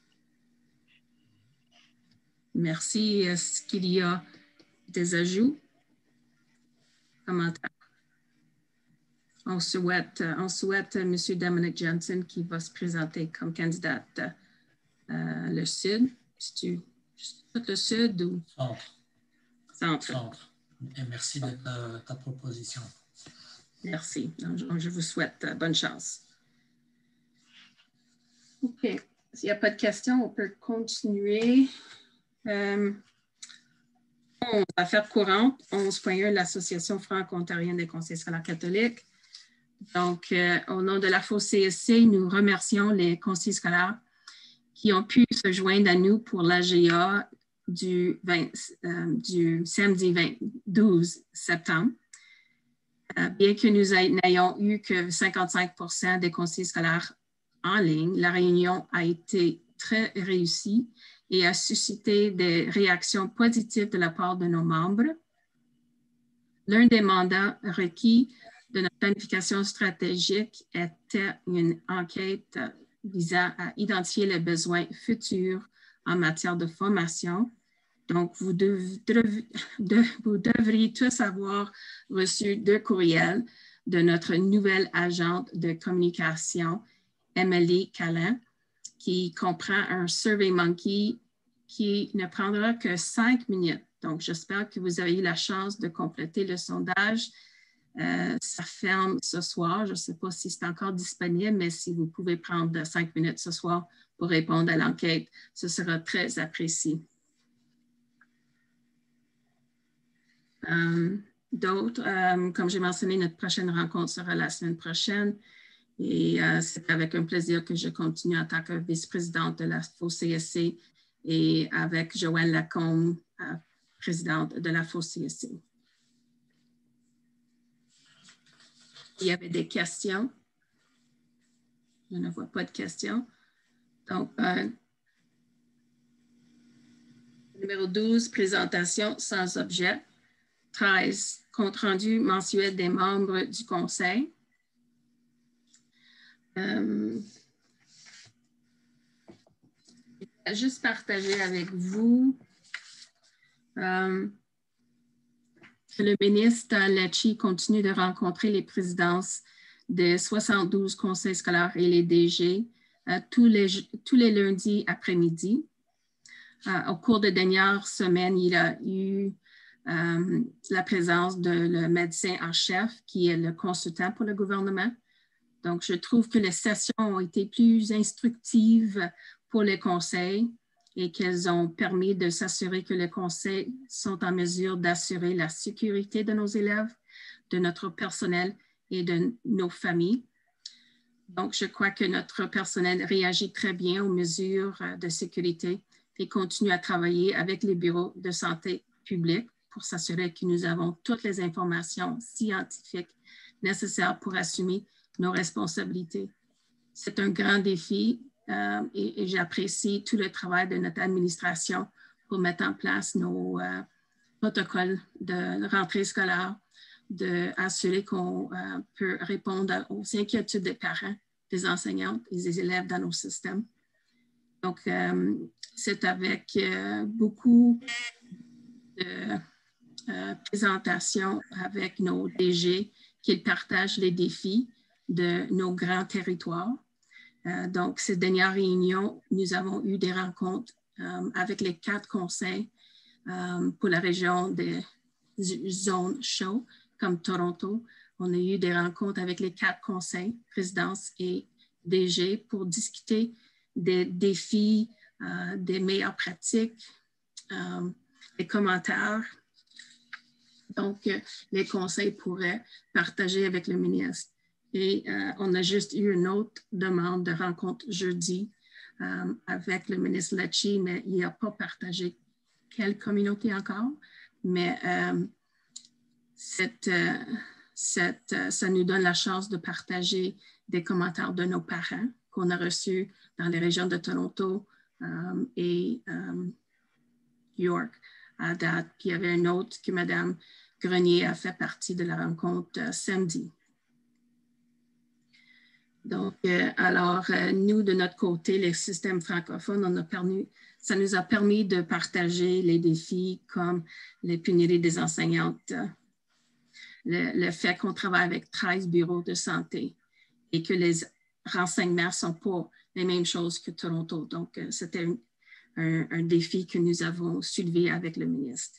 Merci. Est-ce qu'il y a des ajouts? Commentaires? On souhaite M. Dominic Janssen qui va se présenter comme candidate le Sud. C'est-tu tout le Sud ou? Centre. Centre. Et merci de ta proposition. Merci. Donc, je vous souhaite bonne chance. OK. S'il n'y a pas de questions, on peut continuer. Affaires courantes, 11.1, l'Association franco-ontarienne des conseils scolaires catholiques. Donc, au nom de la FOCSC, nous remercions les conseillers scolaires qui ont pu se joindre à nous pour l'AGA du samedi 12 septembre. Bien que nous n'ayons eu que 55% des conseillers scolaires en ligne, la réunion a été très réussie et a suscité des réactions positives de la part de nos membres. L'un des mandats requis de notre planification stratégique était une enquête visant à identifier les besoins futurs en matière de formation. Donc, vous devriez tous avoir reçu 2 courriels de notre nouvelle agente de communication, Emily Callin, qui comprend un SurveyMonkey qui ne prendra que 5 minutes. Donc, j'espère que vous avez eu la chance de compléter le sondage. Ça ferme ce soir. Je ne sais pas si c'est encore disponible, mais si vous pouvez prendre 5 minutes ce soir pour répondre à l'enquête, ce sera très apprécié. D'autres, comme j'ai mentionné, notre prochaine rencontre sera la semaine prochaine. Et c'est avec un plaisir que je continue en tant que vice-présidente de la FOCSC et avec Joanne Lacombe, présidente de la FOCSC. Il y avait des questions. Je ne vois pas de questions. Donc, numéro 12, présentation sans objet. 13, compte rendu mensuel des membres du conseil. Je vais juste partager avec vous que le ministre Lecce continue de rencontrer les présidences des 72 conseils scolaires et les DG tous les lundis après-midi. Au cours des dernières semaines, il a eu la présence de le médecin en chef qui est le consultant pour le gouvernement. Donc, je trouve que les sessions ont été plus instructives pour les conseils et qu'elles ont permis de s'assurer que les conseils sont en mesure d'assurer la sécurité de nos élèves, de notre personnel et de nos familles. Donc, je crois que notre personnel réagit très bien aux mesures de sécurité et continue à travailler avec les bureaux de santé publique pour s'assurer que nous avons toutes les informations scientifiques nécessaires pour assumer nos responsabilités. C'est un grand défi et j'apprécie tout le travail de notre administration pour mettre en place nos protocoles de rentrée scolaire, d'assurer qu'on peut répondre aux inquiétudes des parents, des enseignantes et des élèves dans nos systèmes. Donc, c'est avec beaucoup de présentations avec nos DG qu'ils partagent les défis de nos grands territoires. Donc, ces dernières réunions, nous avons eu des rencontres avec les 4 conseils pour la région des zones chaudes, comme Toronto. On a eu des rencontres avec les 4 conseils, présidences et DG pour discuter des défis, des meilleures pratiques, des commentaires. Donc, les conseils pourraient partager avec le ministre. Et on a juste eu une autre demande de rencontre jeudi avec le ministre Lecce, mais il n'a pas partagé quelle communauté encore. Mais ça nous donne la chance de partager des commentaires de nos parents qu'on a reçus dans les régions de Toronto et York à date. Puis il y avait une autre que Mme Grenier a fait partie de la rencontre samedi. Donc, nous, de notre côté, les systèmes francophones, ça nous a permis de partager les défis comme les pénuries des enseignantes, le fait qu'on travaille avec 13 bureaux de santé et que les renseignements ne sont pas les mêmes choses que Toronto. Donc, c'était un défi que nous avons soulevé avec le ministre.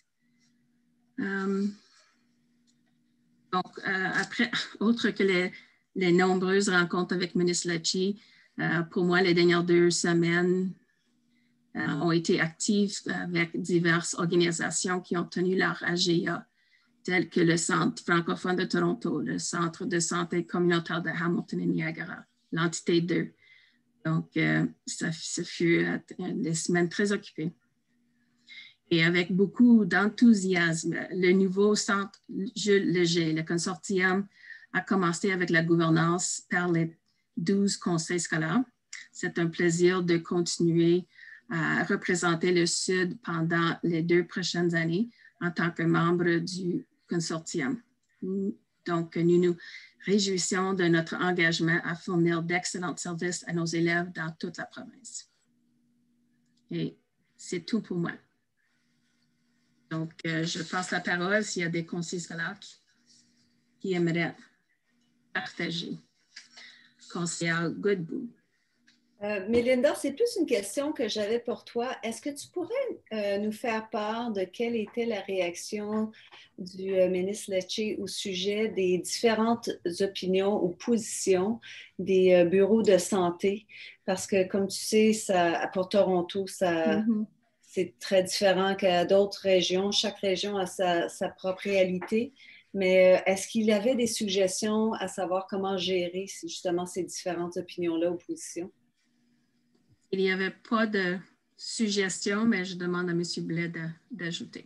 Donc, après, autre que les nombreuses rencontres avec le ministre Lecce, Pour moi, les dernières 2 semaines ont été actives avec diverses organisations qui ont tenu leur AGA, telles que le Centre francophone de Toronto, le Centre de santé communautaire de Hamilton et Niagara, l'entité 2. Donc, ça fut des semaines très occupées. Et avec beaucoup d'enthousiasme, le nouveau centre Jules Léger, le consortium, a commencé avec la gouvernance par les 12 conseils scolaires. C'est un plaisir de continuer à représenter le Sud pendant les 2 prochaines années en tant que membre du consortium. Donc, nous nous réjouissons de notre engagement à fournir d'excellents services à nos élèves dans toute la province. Et c'est tout pour moi. Donc, je passe la parole s'il y a des conseillers scolaires qui aimeraient partager. Conseillère Godbout. Mélinda, c'est plus une question que j'avais pour toi. Est-ce que tu pourrais nous faire part de quelle était la réaction du ministre Lecce au sujet des différentes opinions ou positions des bureaux de santé? Parce que, comme tu sais, pour Toronto, c'est très différent qu'à d'autres régions. Chaque région a sa propre réalité. Mais est-ce qu'il y avait des suggestions à savoir comment gérer justement ces différentes opinions-là ou positions? Il n'y avait pas de suggestion, mais je demande à M. Blais d'ajouter.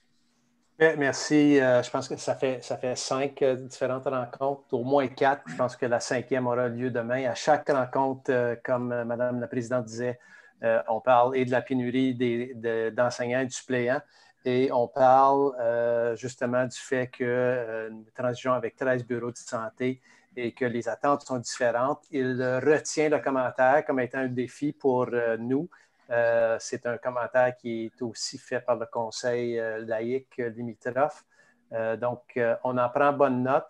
Merci. Je pense que ça fait 5 différentes rencontres, au moins 4. Je pense que la 5e aura lieu demain. À chaque rencontre, comme Mme la Présidente disait, on parle et de la pénurie d'enseignants et de suppléants. Et on parle justement du fait que nous transigeons avec 13 bureaux de santé et que les attentes sont différentes. Il retient le commentaire comme étant un défi pour nous. C'est un commentaire qui est aussi fait par le Conseil laïque limitrophe. Donc, on en prend bonne note.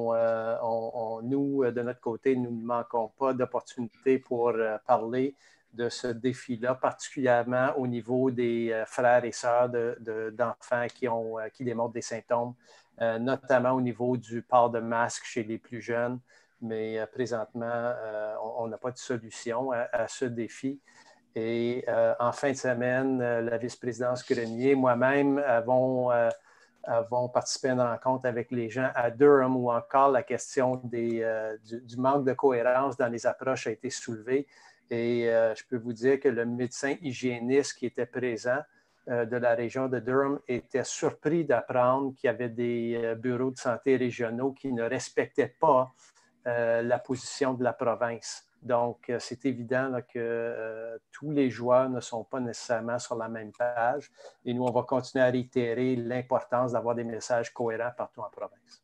Nous, de notre côté, nous ne manquons pas d'opportunités pour parler de ce défi-là, particulièrement au niveau des frères et sœurs d'enfants qui démontrent des symptômes, notamment au niveau du port de masque chez les plus jeunes. Mais présentement, on n'a pas de solution à ce défi. Et en fin de semaine, la vice-présidence Grenier, moi-même, avons participé à une rencontre avec les gens à Durham où encore la question du manque de cohérence dans les approches a été soulevée. Et je peux vous dire que le médecin hygiéniste qui était présent de la région de Durham était surpris d'apprendre qu'il y avait des bureaux de santé régionaux qui ne respectaient pas la position de la province. Donc, c'est évident là, que tous les joueurs ne sont pas nécessairement sur la même page. Et nous, on va continuer à réitérer l'importance d'avoir des messages cohérents partout en province.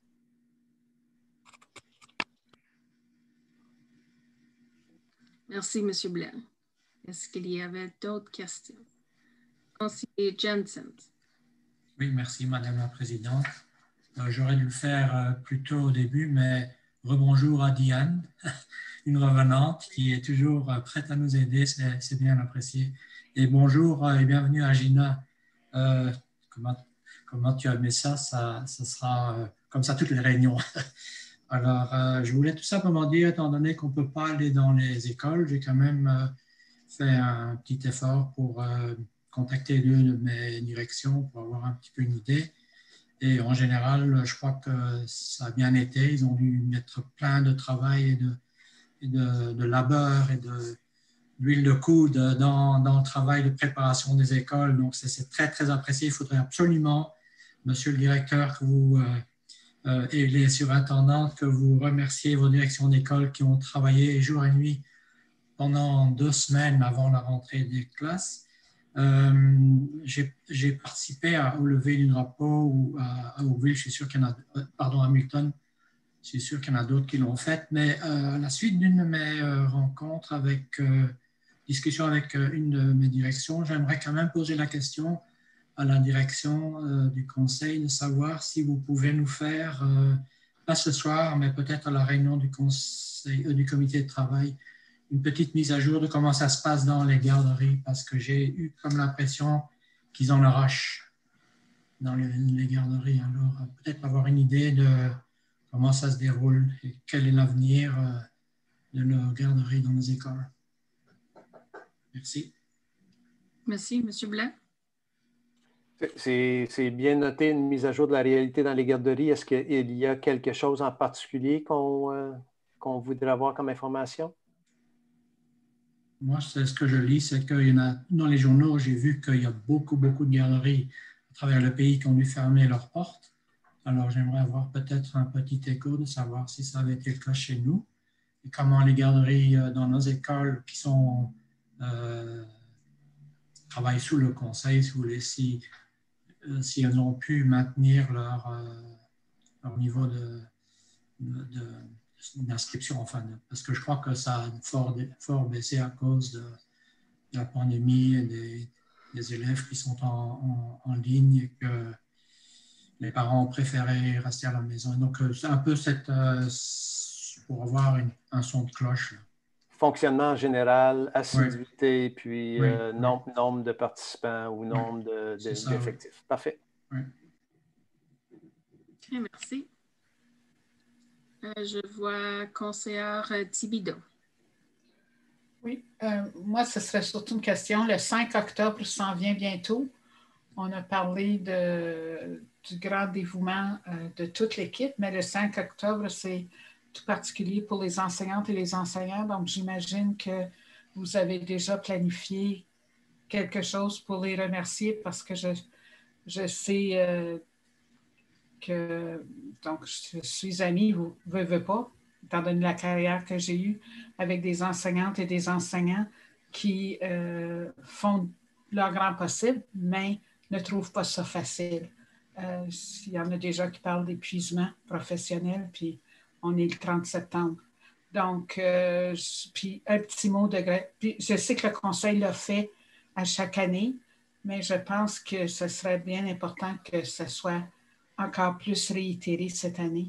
Merci, M. Blais. Est-ce qu'il y avait d'autres questions? Conseiller Jensen. Oui, merci, Madame la Présidente. J'aurais dû le faire plus tôt au début, mais rebonjour à Diane, une revenante qui est toujours prête à nous aider, c'est bien apprécié. Et bonjour et bienvenue à Gina. Comment tu as aimé ça? Ça sera comme ça toutes les réunions. Alors, je voulais tout simplement dire, étant donné qu'on ne peut pas aller dans les écoles, j'ai quand même fait un petit effort pour contacter l'une de mes directions pour avoir un petit peu une idée. Et en général, je crois que ça a bien été. Ils ont dû mettre plein de travail et de labeur et d'huile de coude dans le travail de préparation des écoles. Donc, c'est très, très apprécié. Il faudrait absolument, Monsieur le directeur, que vous... et les surintendantes, que vous remerciez vos directions d'école qui ont travaillé jour et nuit pendant 2 semaines avant la rentrée des classes. J'ai participé au lever du drapeau ou à Ouville, je suis sûr qu'il y en a, pardon, à Hamilton, je suis sûr qu'il y en a d'autres qui l'ont fait, mais à la suite d'une de mes rencontres discussion avec une de mes directions, j'aimerais quand même poser la question à la direction du conseil de savoir si vous pouvez nous faire, pas ce soir, mais peut-être à la réunion du comité de travail, une petite mise à jour de comment ça se passe dans les garderies, parce que j'ai eu comme l'impression qu'ils en arrachent dans les garderies. Alors, peut-être avoir une idée de comment ça se déroule et quel est l'avenir leur garderie dans les écoles. Merci. Merci, M. Blais. C'est bien noté, une mise à jour de la réalité dans les garderies. Est-ce qu'il y a quelque chose en particulier qu'on voudrait avoir comme information? Moi, c'est ce que je lis, c'est qu'il y en a, dans les journaux, j'ai vu qu'il y a beaucoup de garderies à travers le pays qui ont dû fermer leurs portes. Alors, j'aimerais avoir peut-être un petit écho de savoir si ça avait été le cas chez nous et comment les garderies dans nos écoles qui sont travaillent sous le conseil, si vous voulez, si elles ont pu maintenir leur niveau d'inscription, enfin, parce que je crois que ça a fort baissé à cause de la pandémie et des élèves qui sont en ligne et que les parents ont préféré rester à la maison. Donc, c'est un peu pour avoir un son de cloche. Là. Fonctionnement général, assiduité, oui. Puis nombre de participants ou nombre d'effectifs. Oui. Parfait. Oui. OK, merci. Je vois conseillère Thibideau. Oui, moi, ce serait surtout une question. Le 5 octobre s'en vient bientôt. On a parlé du grand dévouement de toute l'équipe, mais le 5 octobre, c'est tout particulier pour les enseignantes et les enseignants. Donc, j'imagine que vous avez déjà planifié quelque chose pour les remercier parce que je sais que donc, je suis amie, vous ne veux pas, étant donné la carrière que j'ai eue avec des enseignantes et des enseignants qui font leur grand possible, mais ne trouvent pas ça facile. Il y en a déjà qui parlent d'épuisement professionnel, puis on est le 30 septembre. Donc, puis un petit mot de gré. Puis je sais que le conseil l'a fait à chaque année, mais je pense que ce serait bien important que ce soit encore plus réitéré cette année.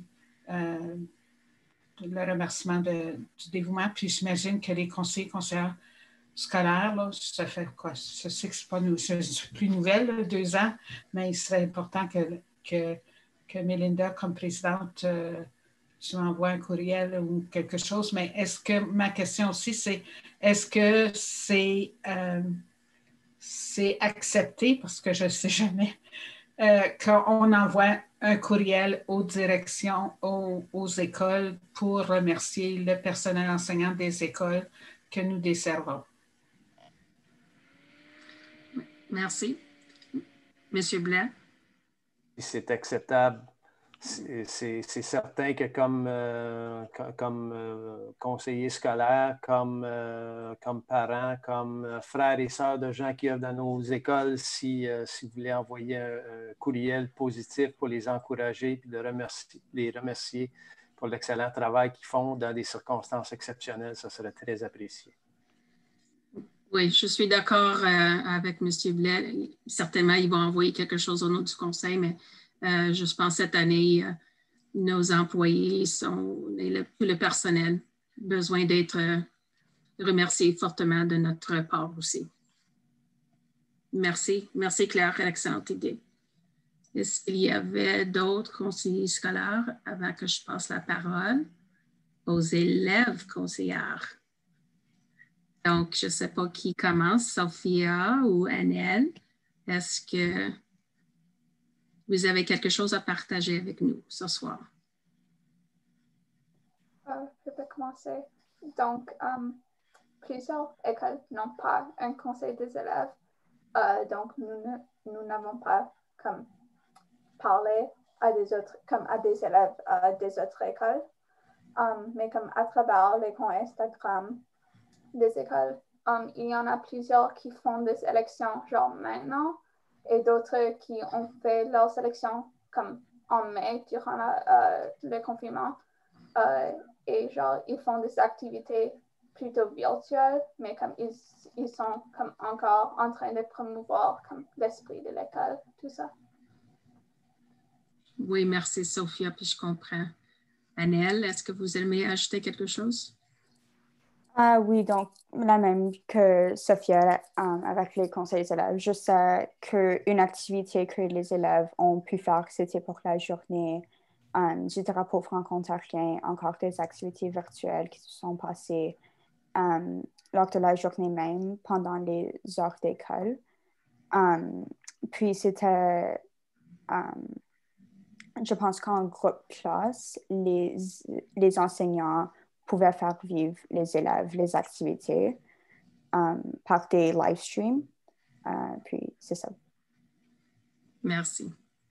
Le remerciement du dévouement. Puis j'imagine que les conseillères scolaires, là, ça fait quoi? Je sais que c'est plus nouvelle, là, 2 ans, mais il serait important que Melinda, comme présidente, tu m'envoies un courriel ou quelque chose. Mais est-ce que ma question aussi, c'est est-ce que c'est accepté, parce que je ne sais jamais, qu'on envoie un courriel aux directions, aux écoles pour remercier le personnel enseignant des écoles que nous desservons. Merci. Monsieur Blais. C'est acceptable. C'est certain que comme conseiller scolaire, comme parent, comme frères et sœurs de gens qui œuvrent dans nos écoles, si vous voulez envoyer un courriel positif pour les encourager et les remercier pour l'excellent travail qu'ils font dans des circonstances exceptionnelles, ça serait très apprécié. Oui, je suis d'accord avec M. Blais. Certainement, ils vont envoyer quelque chose au nom du conseil, mais je pense que cette année, nos employés le personnel besoin d'être remerciés fortement de notre part aussi. Merci. Merci Claire, excellente idée. Est-ce qu'il y avait d'autres conseillers scolaires avant que je passe la parole aux élèves conseillères? Donc, je ne sais pas qui commence, Sophia ou Annelle. Est-ce que vous avez quelque chose à partager avec nous ce soir? Je peux commencer. Donc, plusieurs écoles n'ont pas un conseil des élèves. Donc, nous n'avons pas comme parlé à des élèves des autres écoles. Mais comme à travers les comptes Instagram des écoles, il y en a plusieurs qui font des élections genre maintenant et d'autres qui ont fait leurs élections comme en mai durant le confinement. Et genre, ils font des activités plutôt virtuelles, mais comme ils sont comme encore en train de promouvoir comme l'esprit de l'école, tout ça. Oui, merci Sophia, puis je comprends. Annelle, est-ce que vous aimez ajouter quelque chose? Oui, donc la même que Sophia avec les conseils des élèves. Je sais qu'une activité que les élèves ont pu faire, c'était pour la journée du drapeau franco-ontarien, encore des activités virtuelles qui se sont passées lors de la journée même, pendant les heures d'école. Puis c'était, je pense qu'en groupe classe, les enseignants pouvaient faire vivre les élèves les activités par des live streams. Puis c'est ça. Merci.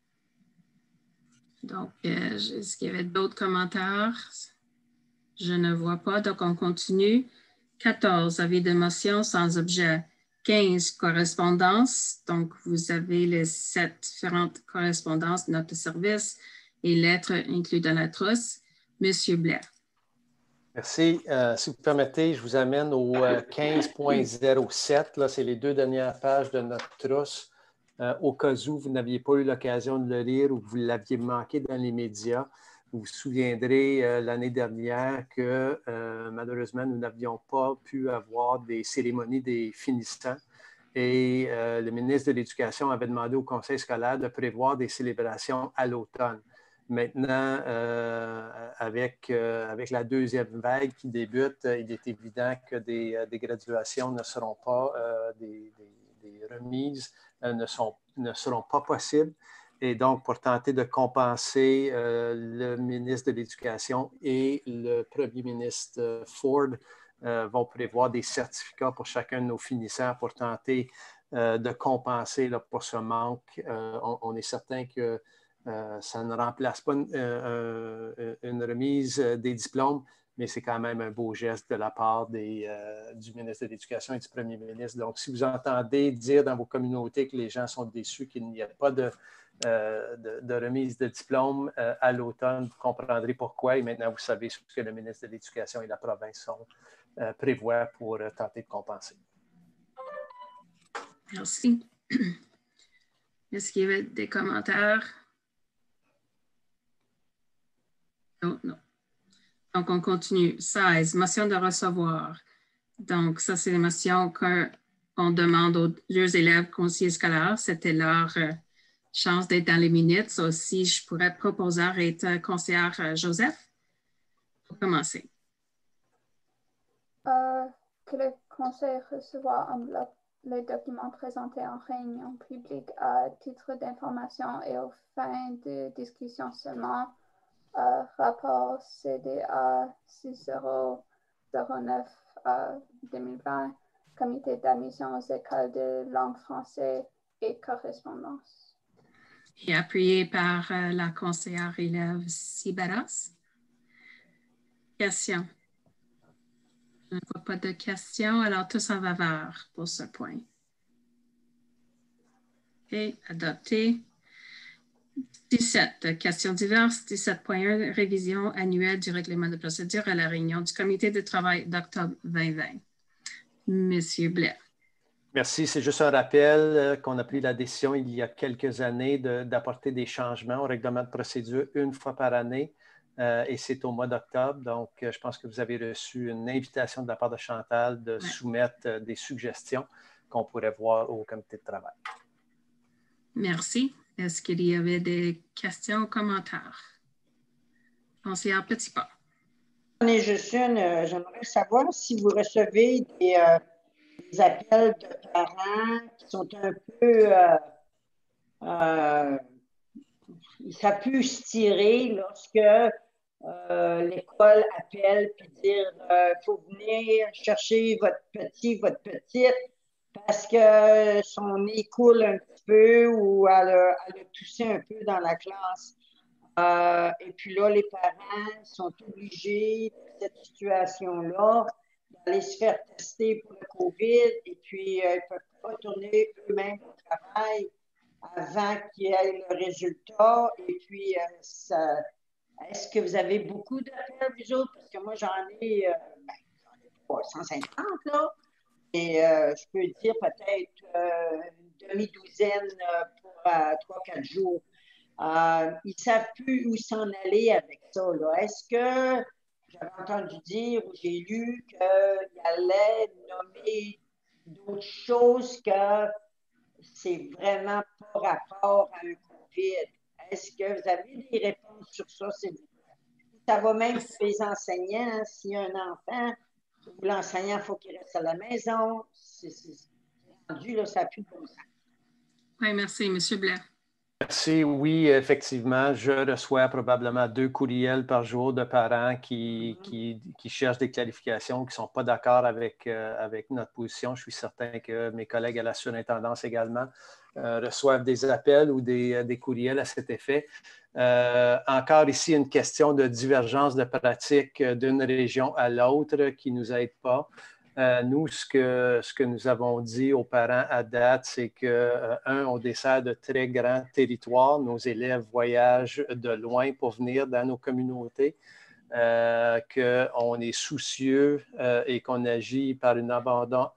Donc, est-ce qu'il y avait d'autres commentaires? Je ne vois pas, donc on continue. 14, avis de motion sans objet. 15, correspondance. Donc, vous avez les 7 différentes correspondances, notes de service et lettres incluses dans la trousse. Monsieur Blair. Merci. Si vous permettez, je vous amène au 15.07. Là, c'est les 2 dernières pages de notre trousse. Au cas où vous n'aviez pas eu l'occasion de le lire ou que vous l'aviez manqué dans les médias, vous vous souviendrez l'année dernière que malheureusement, nous n'avions pas pu avoir des cérémonies des finissants. Et le ministre de l'Éducation avait demandé au conseil scolaire de prévoir des célébrations à l'automne. Maintenant, avec la deuxième vague qui débute, il est évident que des graduations ne seront pas, des remises ne seront pas possibles. Et donc, pour tenter de compenser, le ministre de l'Éducation et le premier ministre Ford vont prévoir des certificats pour chacun de nos finissants pour tenter de compenser là, pour ce manque. On est certain que ça ne remplace pas une remise des diplômes, mais c'est quand même un beau geste de la part du ministre de l'Éducation et du premier ministre. Donc, si vous entendez dire dans vos communautés que les gens sont déçus qu'il n'y a pas de remise de diplôme à l'automne, vous comprendrez pourquoi. Et maintenant, vous savez ce que le ministre de l'Éducation et la province prévoient pour tenter de compenser. Merci. Est-ce qu'il y avait des commentaires? Non, non. Donc, on continue. 16, motion de recevoir. Donc, ça, c'est les motions qu'on demande aux deux élèves conseillers scolaires. C'était leur chance d'être dans les minutes. Ça aussi, je pourrais proposer à être conseillère Joseph pour commencer. Que le conseil recevoir en bloc les documents présentés en réunion publique à titre d'information et aux fins de discussion seulement. Rapport CDA 6009-2020, comité d'admission aux écoles de langue française et correspondance. Et appuyé par la conseillère élève Sibaras. Question. Je ne vois pas de questions, alors tous en faveur pour ce point. OK, adopté. 17, questions diverses. 17.1, révision annuelle du règlement de procédure à la réunion du comité de travail d'octobre 2020. Monsieur Blair. Merci. C'est juste un rappel qu'on a pris la décision il y a quelques années d'apporter des changements au règlement de procédure une fois par année. Et c'est au mois d'octobre. Donc, je pense que vous avez reçu une invitation de la part de Chantal de soumettre des suggestions qu'on pourrait voir au comité de travail. Merci. Est-ce qu'il y avait des questions ou commentaires? Conseillère Petitpas. J'en ai juste une. J'aimerais savoir si vous recevez des appels de parents qui sont un peu... ça peut se tirer lorsque l'école appelle et dire faut venir chercher votre petit, votre petite parce que son nez coule un petit peu ou elle a toussé un peu dans la classe. Et puis là, les parents sont obligés, dans cette situation-là, d'aller se faire tester pour le COVID et puis ils ne peuvent pas retourner eux-mêmes au travail avant qu'il y ait le résultat. Et puis, est-ce que vous avez beaucoup d'appels, vous autres? Parce que moi, j'en ai, 150, là. Et je peux dire peut-être une demi-douzaine pour 3-4 jours. Ils ne savent plus où s'en aller avec ça, là. Est-ce que j'avais entendu dire ou j'ai lu qu'il allait nommer d'autres choses que c'est vraiment pas rapport à un COVID? Est-ce que vous avez des réponses sur ça, s'il vous plaît? Ça va même pour les enseignants. Hein, s'il y a un enfant, ou l'enseignant, il faut qu'il reste à la maison. C'est rendu, là, ça n'a plus de bon sens. Oui, merci, M. Blair. Merci. Oui, effectivement, je reçois probablement 2 courriels par jour de parents qui cherchent des clarifications, qui ne sont pas d'accord avec notre position. Je suis certain que mes collègues à la surintendance également reçoivent des appels ou des courriels à cet effet. Encore ici, une question de divergence de pratique d'une région à l'autre qui ne nous aide pas. Nous, ce que nous avons dit aux parents à date, c'est que, on dessert de très grands territoires. Nos élèves voyagent de loin pour venir dans nos communautés, qu'on est soucieux et qu'on agit par une abondance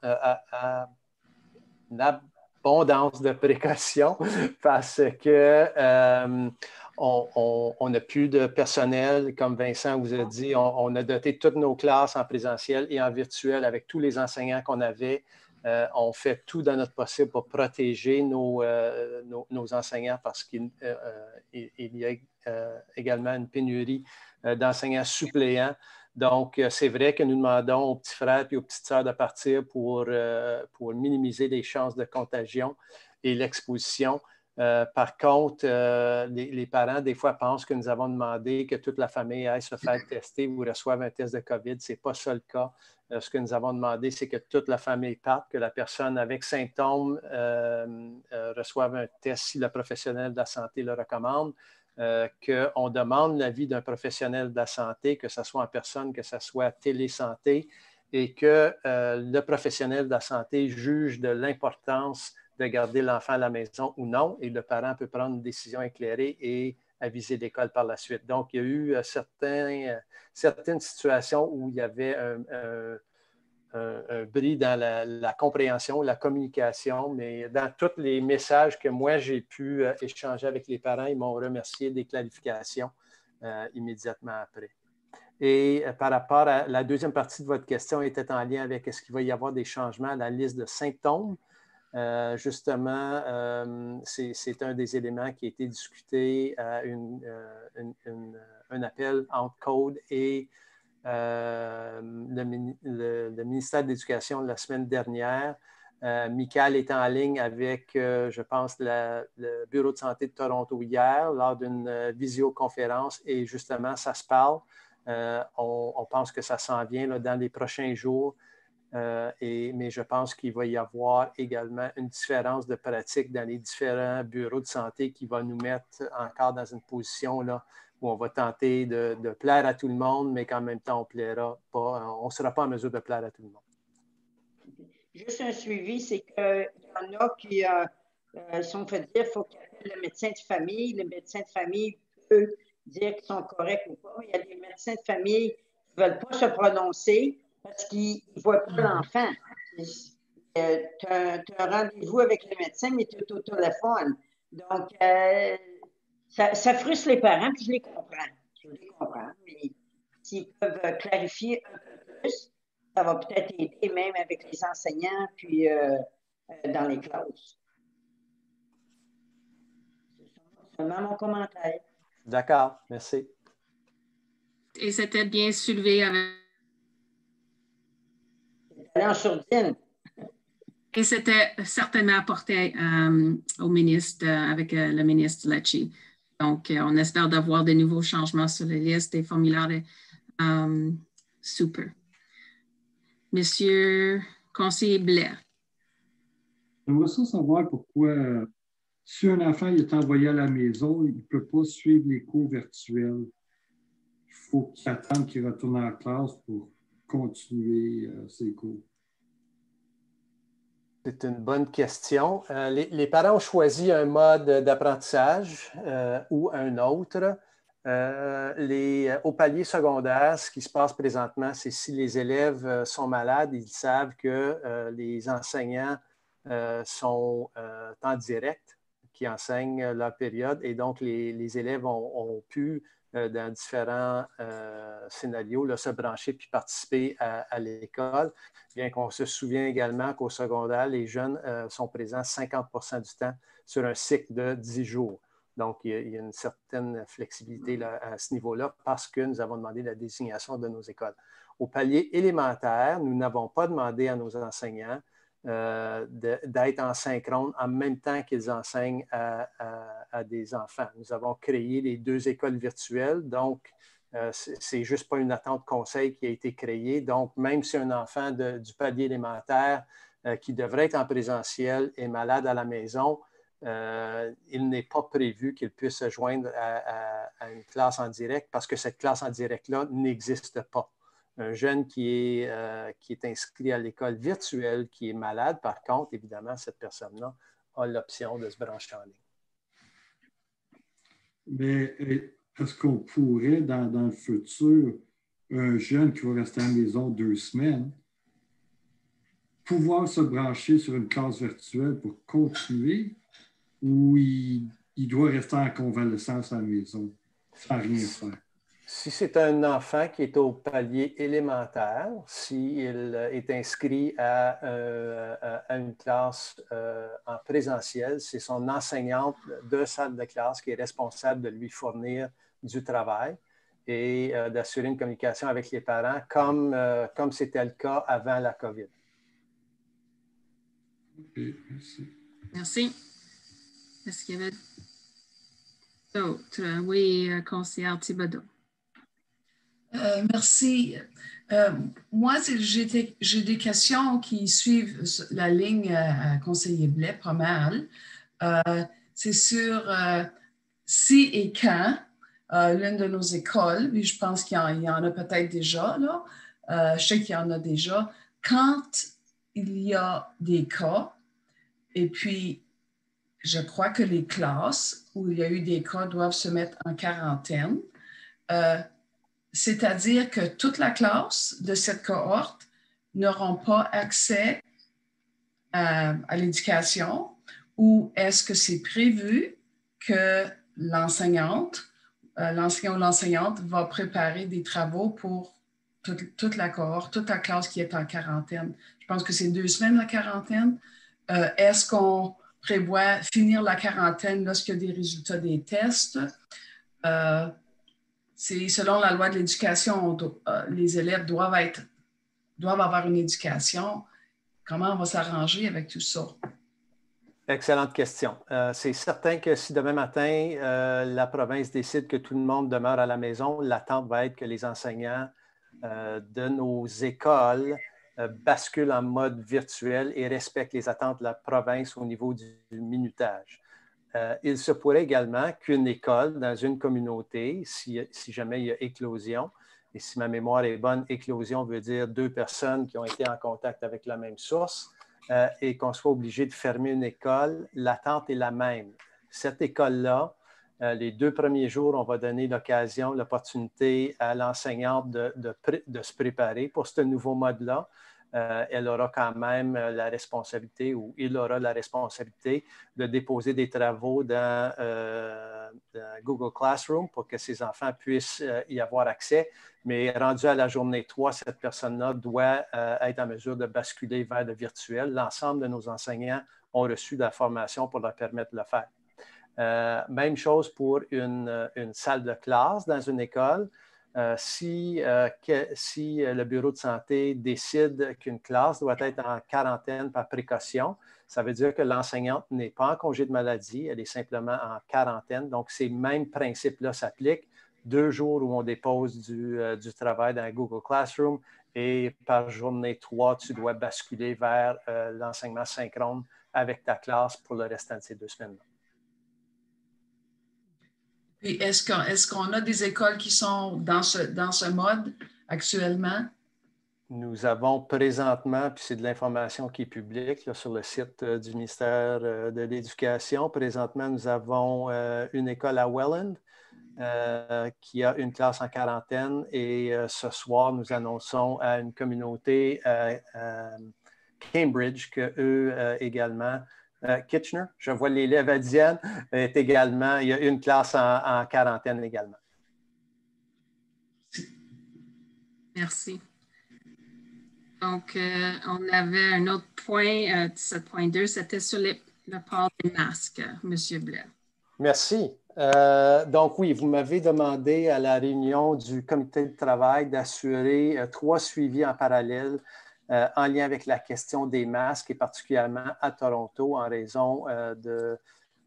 de précaution parce que on n'a plus de personnel, comme Vincent vous a dit. On a doté toutes nos classes en présentiel et en virtuel avec tous les enseignants qu'on avait. On fait tout dans notre possible pour protéger nos enseignants parce qu'il y a également une pénurie d'enseignants suppléants. Donc, c'est vrai que nous demandons aux petits frères et aux petites sœurs de partir pour minimiser les chances de contagion et l'exposition. Par contre, les parents, des fois, pensent que nous avons demandé que toute la famille aille se faire tester ou reçoive un test de COVID. Ce n'est pas ça le cas. Ce que nous avons demandé, c'est que toute la famille parte, que la personne avec symptômes reçoive un test si le professionnel de la santé le recommande. Qu'on demande l'avis d'un professionnel de la santé, que ce soit en personne, que ce soit à télésanté, et que le professionnel de la santé juge de l'importance de garder l'enfant à la maison ou non, et le parent peut prendre une décision éclairée et aviser l'école par la suite. Donc, il y a eu certaines situations où il y avait un bris dans la compréhension, la communication, mais dans tous les messages que moi j'ai pu échanger avec les parents, ils m'ont remercié des clarifications immédiatement après. Et par rapport à la deuxième partie de votre question était en lien avec est-ce qu'il va y avoir des changements à la liste de symptômes. Justement, c'est un des éléments qui a été discuté à un appel entre Code et le ministère de l'Éducation la semaine dernière. Michael est en ligne avec, je pense, le Bureau de santé de Toronto hier lors d'une visioconférence et justement, ça se parle. On pense que ça s'en vient là, dans les prochains jours. Mais je pense qu'il va y avoir également une différence de pratique dans les différents bureaux de santé qui va nous mettre encore dans une position là, où on va tenter de plaire à tout le monde, mais qu'en même temps, on ne sera pas en mesure de plaire à tout le monde. Juste un suivi, c'est qu'il y en a qui sont fait dire qu'il faut qu'il appelle le médecin de famille. Le médecin de famille peut dire qu'ils sont corrects ou pas. Il y a des médecins de famille qui ne veulent pas se prononcer parce qu'ils ne voient pas l'enfant. Tu as un rendez-vous avec le médecin, mais tu es au téléphone. Donc, ça frustre les parents, puis je les comprends. Mais s'ils peuvent clarifier un peu plus, ça va peut-être aider même avec les enseignants, puis dans les classes. C'est seulement mon commentaire. D'accord, merci. Et c'était bien soulevé avec... C'était en sourdine. Et c'était certainement apporté au ministre, avec le ministre Lecce. Donc, on espère d'avoir de nouveaux changements sur les listes des formulaires. Super. Monsieur conseiller Blair. J'aimerais savoir pourquoi, si un enfant est envoyé à la maison, il ne peut pas suivre les cours virtuels. Il faut qu'il attende qu'il retourne en classe pour continuer ses cours. C'est une bonne question. Les parents ont choisi un mode d'apprentissage ou un autre. Au palier secondaire, ce qui se passe présentement, c'est si les élèves sont malades, ils savent que les enseignants sont en direct, qui enseignent leur période, et donc les élèves ont pu, dans différents scénarios, là, se brancher puis participer à l'école. Bien qu'on se souvient également qu'au secondaire, les jeunes sont présents 50% du temps sur un cycle de 10 jours. Donc, il y a une certaine flexibilité là, à ce niveau-là parce que nous avons demandé la désignation de nos écoles. Au palier élémentaire, nous n'avons pas demandé à nos enseignants d'être en synchrone en même temps qu'ils enseignent à des enfants. Nous avons créé les 2 écoles virtuelles, donc c'est juste pas une attente conseil qui a été créée. Donc, même si un enfant du palier élémentaire qui devrait être en présentiel est malade à la maison, il n'est pas prévu qu'il puisse se joindre à une classe en direct parce que cette classe en direct-là n'existe pas. Un jeune qui est inscrit à l'école virtuelle, qui est malade, par contre, évidemment, cette personne-là a l'option de se brancher en ligne. Mais est-ce qu'on pourrait, dans le futur, un jeune qui va rester à la maison 2 semaines, pouvoir se brancher sur une classe virtuelle pour continuer ou il doit rester en convalescence à la maison sans rien faire? Si c'est un enfant qui est au palier élémentaire, s'il est inscrit à une classe en présentiel, c'est son enseignante de salle de classe qui est responsable de lui fournir du travail et d'assurer une communication avec les parents comme c'était le cas avant la COVID. Okay, merci. Merci. Est-ce qu'il y avait d'autres? Oui, conseillère Thibodeau. Merci. Moi, j'ai des questions qui suivent la ligne à conseiller Blais pas mal. C'est sur si et quand l'une de nos écoles, puis je pense qu'il y en a peut-être déjà, là, je sais qu'il y en a déjà, quand il y a des cas, et puis je crois que les classes où il y a eu des cas doivent se mettre en quarantaine. C'est-à-dire que toute la classe de cette cohorte n'auront pas accès à l'éducation ou est-ce que c'est prévu que l'enseignant ou l'enseignante va préparer des travaux pour toute la cohorte, toute la classe qui est en quarantaine? Je pense que c'est 2 semaines la quarantaine. Est-ce qu'on prévoit finir la quarantaine lorsqu'il y a des résultats des tests? C'est selon la loi de l'éducation, les élèves doivent avoir une éducation. Comment on va s'arranger avec tout ça? Excellente question. C'est certain que si demain matin, la province décide que tout le monde demeure à la maison, l'attente va être que les enseignants de nos écoles basculent en mode virtuel et respectent les attentes de la province au niveau du minutage. Il se pourrait également qu'une école dans une communauté, si jamais il y a éclosion, et si ma mémoire est bonne, éclosion veut dire 2 personnes qui ont été en contact avec la même source, et qu'on soit obligé de fermer une école, l'attente est la même. Cette école-là, les 2 premiers jours, on va donner l'opportunité à l'enseignante de se préparer pour ce nouveau mode-là. Elle aura quand même la responsabilité ou il aura la responsabilité de déposer des travaux dans Google Classroom pour que ses enfants puissent y avoir accès. Mais rendu à la journée 3, cette personne-là doit être en mesure de basculer vers le virtuel. L'ensemble de nos enseignants ont reçu de la formation pour leur permettre de le faire. Même chose pour une salle de classe dans une école. Si le bureau de santé décide qu'une classe doit être en quarantaine par précaution, ça veut dire que l'enseignante n'est pas en congé de maladie, elle est simplement en quarantaine. Donc, ces mêmes principes-là s'appliquent. 2 jours où on dépose du travail dans Google Classroom et par journée 3, tu dois basculer vers l'enseignement synchrone avec ta classe pour le restant de ces 2 semaines-là. Et est-ce qu'on a des écoles qui sont dans ce mode actuellement? Nous avons présentement, puis c'est de l'information qui est publique là, sur le site du ministère de l'Éducation. Présentement, nous avons une école à Welland qui a une classe en quarantaine et ce soir, nous annonçons à une communauté Cambridge qu'eux également, Kitchener, je vois l'élève à Diane, est également, il y a une classe en quarantaine également. Merci. Donc, on avait un autre point, 17.2, c'était sur le port des masques, M. Blais. Merci. Donc oui, vous m'avez demandé à la réunion du comité de travail d'assurer 3 suivis en parallèle en lien avec la question des masques et particulièrement à Toronto en raison de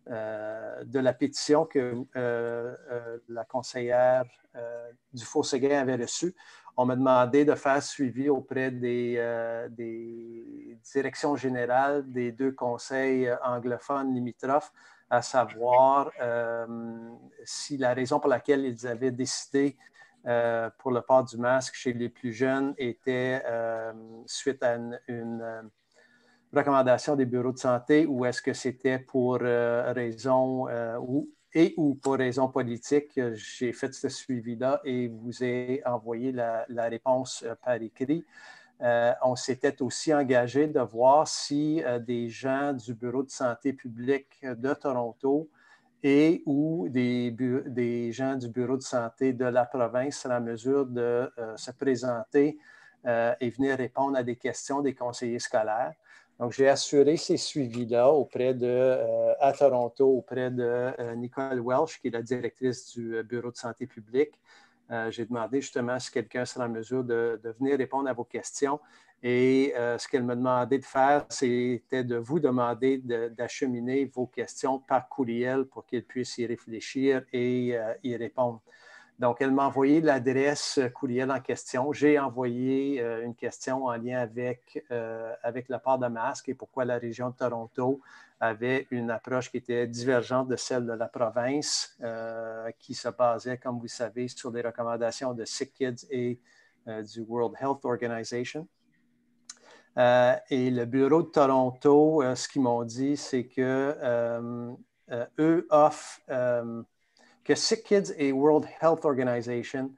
la pétition que la conseillère Dufault-Séguin avait reçue. On m'a demandé de faire suivi auprès des directions générales des 2 conseils anglophones limitrophes, à savoir si la raison pour laquelle ils avaient décidé pour le port du masque chez les plus jeunes était suite à une recommandation des bureaux de santé ou est-ce que c'était pour raison ou pour raison politique. J'ai fait ce suivi-là et vous ai envoyé la réponse par écrit. On s'était aussi engagé de voir si des gens du Bureau de santé publique de Toronto et ou des gens du Bureau de santé de la province seraient en mesure de se présenter et venir répondre à des questions des conseillers scolaires. Donc, j'ai assuré ces suivis-là à Toronto auprès de Nicole Welch, qui est la directrice du Bureau de santé publique. J'ai demandé justement si quelqu'un serait en mesure de venir répondre à vos questions. Et ce qu'elle m'a demandé de faire, c'était de vous demander d'acheminer vos questions par courriel pour qu'elle puisse y réfléchir et y répondre. Donc, elle m'a envoyé l'adresse courriel en question. J'ai envoyé une question en lien avec le port de masque et pourquoi la région de Toronto avait une approche qui était divergente de celle de la province, qui se basait, comme vous savez, sur des recommandations de Sick Kids et du World Health Organization. Et le bureau de Toronto, ce qu'ils m'ont dit, c'est que eux offrent que Sick Kids et World Health Organization,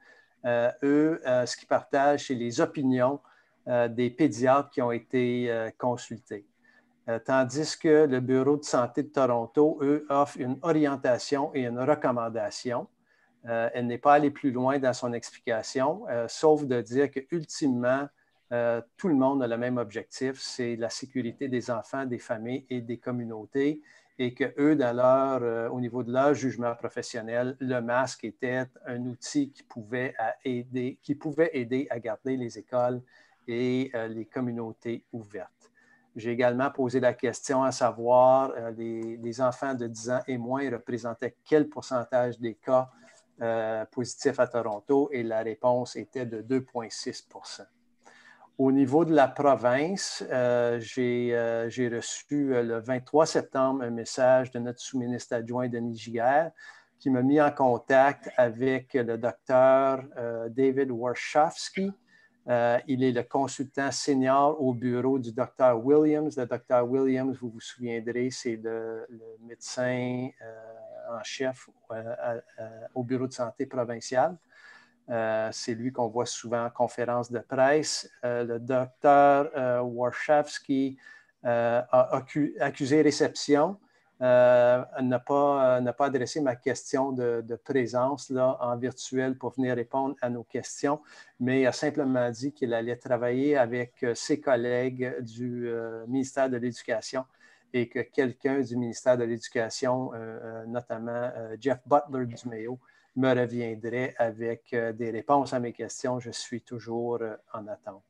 ce qu'ils partagent, c'est les opinions des pédiatres qui ont été consultés. Tandis que le Bureau de santé de Toronto, eux, offre une orientation et une recommandation. Elle n'est pas allée plus loin dans son explication, sauf de dire qu'ultimement, tout le monde a le même objectif, c'est la sécurité des enfants, des familles et des communautés, et qu'eux, au niveau de leur jugement professionnel, le masque était un outil qui pouvait aider à garder les écoles et les communautés ouvertes. J'ai également posé la question à savoir les enfants de 10 ans et moins représentaient quel pourcentage des cas positifs à Toronto et la réponse était de 2,6 %. Au niveau de la province, j'ai reçu le 23 septembre un message de notre sous-ministre adjoint Denis Giguère qui m'a mis en contact avec le docteur David Warshawski. Il est le consultant senior au bureau du docteur Williams. Le docteur Williams, vous vous souviendrez, c'est le médecin en chef au bureau de santé provincial. C'est lui qu'on voit souvent en conférence de presse. Le docteur Warshawski a accusé réception, n'a pas adressé ma question de présence là, en virtuel pour venir répondre à nos questions, mais a simplement dit qu'il allait travailler avec ses collègues du ministère de l'Éducation et que quelqu'un du ministère de l'Éducation, notamment Jeff Butler du Mayo, me reviendrait avec des réponses à mes questions. Je suis toujours en attente.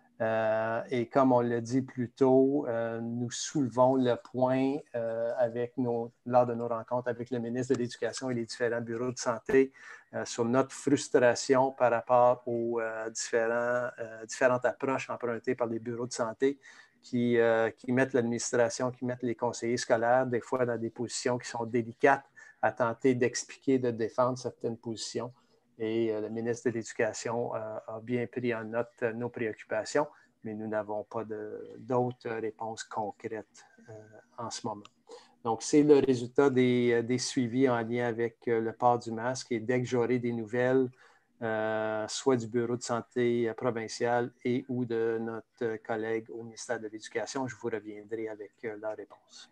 Et comme on l'a dit plus tôt, nous soulevons le point lors de nos rencontres avec le ministre de l'Éducation et les différents bureaux de santé sur notre frustration par rapport aux différentes approches empruntées par les bureaux de santé qui mettent l'administration, qui mettent les conseillers scolaires, des fois dans des positions qui sont délicates, à tenter d'expliquer, de défendre certaines positions. Et le ministre de l'Éducation a bien pris en note nos préoccupations, mais nous n'avons pas d'autres réponses concrètes en ce moment. Donc, c'est le résultat des suivis en lien avec le port du masque. Et dès que j'aurai des nouvelles, soit du Bureau de santé provincial et ou de notre collègue au ministère de l'Éducation, je vous reviendrai avec la réponse.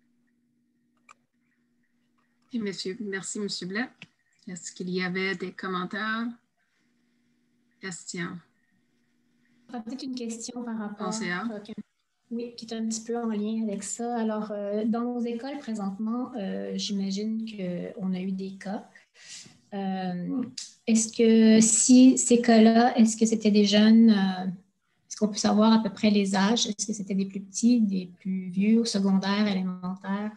Merci, M. Blais. Est-ce qu'il y avait des commentaires? Questions? Peut-être une question par rapport Oui, qui est un petit peu en lien avec ça. Alors, dans nos écoles présentement, j'imagine qu'on a eu des cas. Est-ce que si ces cas-là, est-ce que c'était des jeunes, est-ce qu'on peut savoir à peu près les âges? Est-ce que c'était des plus petits, des plus vieux, secondaires, élémentaires?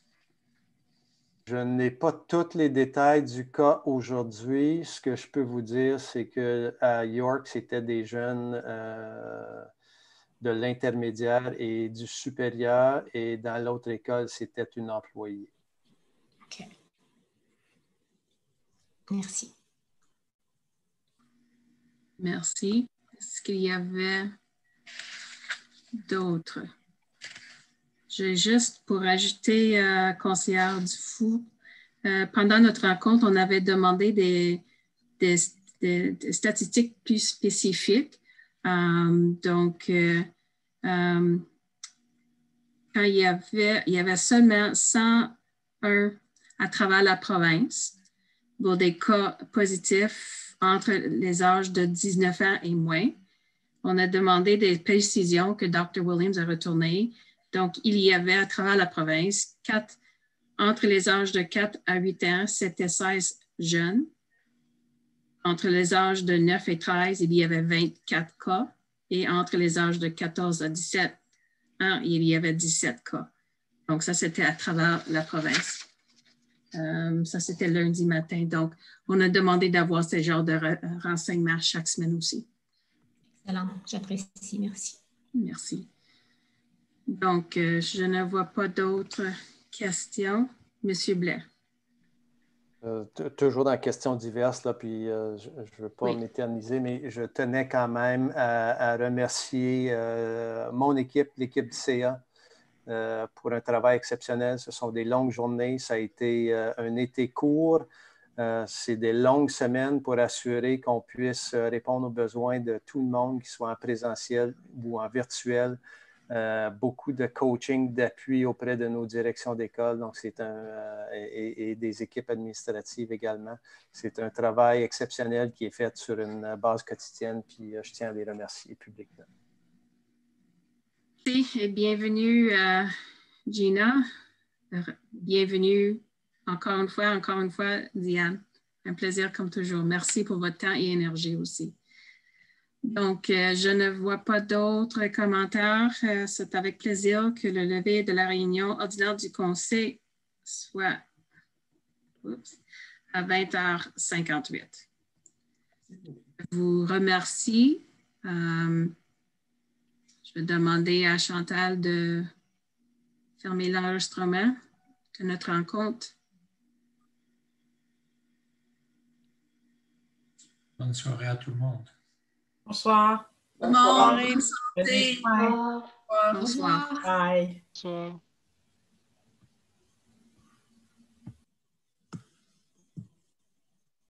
Je n'ai pas tous les détails du cas aujourd'hui. Ce que je peux vous dire, c'est qu'à York, c'était des jeunes de l'intermédiaire et du supérieur, et dans l'autre école, c'était une employée. OK. Merci. Merci. Est-ce qu'il y avait d'autres? J'ai juste pour ajouter, conseillère Dufour, pendant notre rencontre, on avait demandé des statistiques plus spécifiques. Donc, quand il y avait seulement 101 à travers la province pour des cas positifs entre les âges de 19 ans et moins. On a demandé des précisions que Dr. Williams a retournées. Donc, il y avait à travers la province, entre les âges de 4 à 8 ans, c'était 16 jeunes. Entre les âges de 9 et 13, il y avait 24 cas. Et entre les âges de 14 à 17 ans, il y avait 17 cas. Donc, ça, c'était à travers la province. Ça, c'était lundi matin. Donc, on a demandé d'avoir ce genre de renseignements chaque semaine aussi. Excellent, j'apprécie. Merci. Merci. Donc, je ne vois pas d'autres questions. Monsieur Blais. Toujours dans questions diverses, là, puis je ne veux pas m'éterniser, mais je tenais quand même à remercier mon équipe, l'équipe du CA, pour un travail exceptionnel. Ce sont des longues journées. Ça a été un été court. C'est des longues semaines pour assurer qu'on puisse répondre aux besoins de tout le monde, qu'il soit en présentiel ou en virtuel. Beaucoup de coaching, d'appui auprès de nos directions d'école, donc et des équipes administratives également. C'est un travail exceptionnel qui est fait sur une base quotidienne, puis je tiens à les remercier publiquement. Et bienvenue, Gina. Bienvenue encore une fois, Diane. Un plaisir comme toujours. Merci pour votre temps et énergie aussi. Donc, je ne vois pas d'autres commentaires. C'est avec plaisir que le lever de la réunion ordinaire du Conseil soit à 20h58. Je vous remercie. Je vais demander à Chantal de fermer l'enregistrement de notre rencontre. Bonne soirée à tout le monde. Bonsoir. Bonsoir. Bonne santé. Bonsoir. Bye. Bonsoir.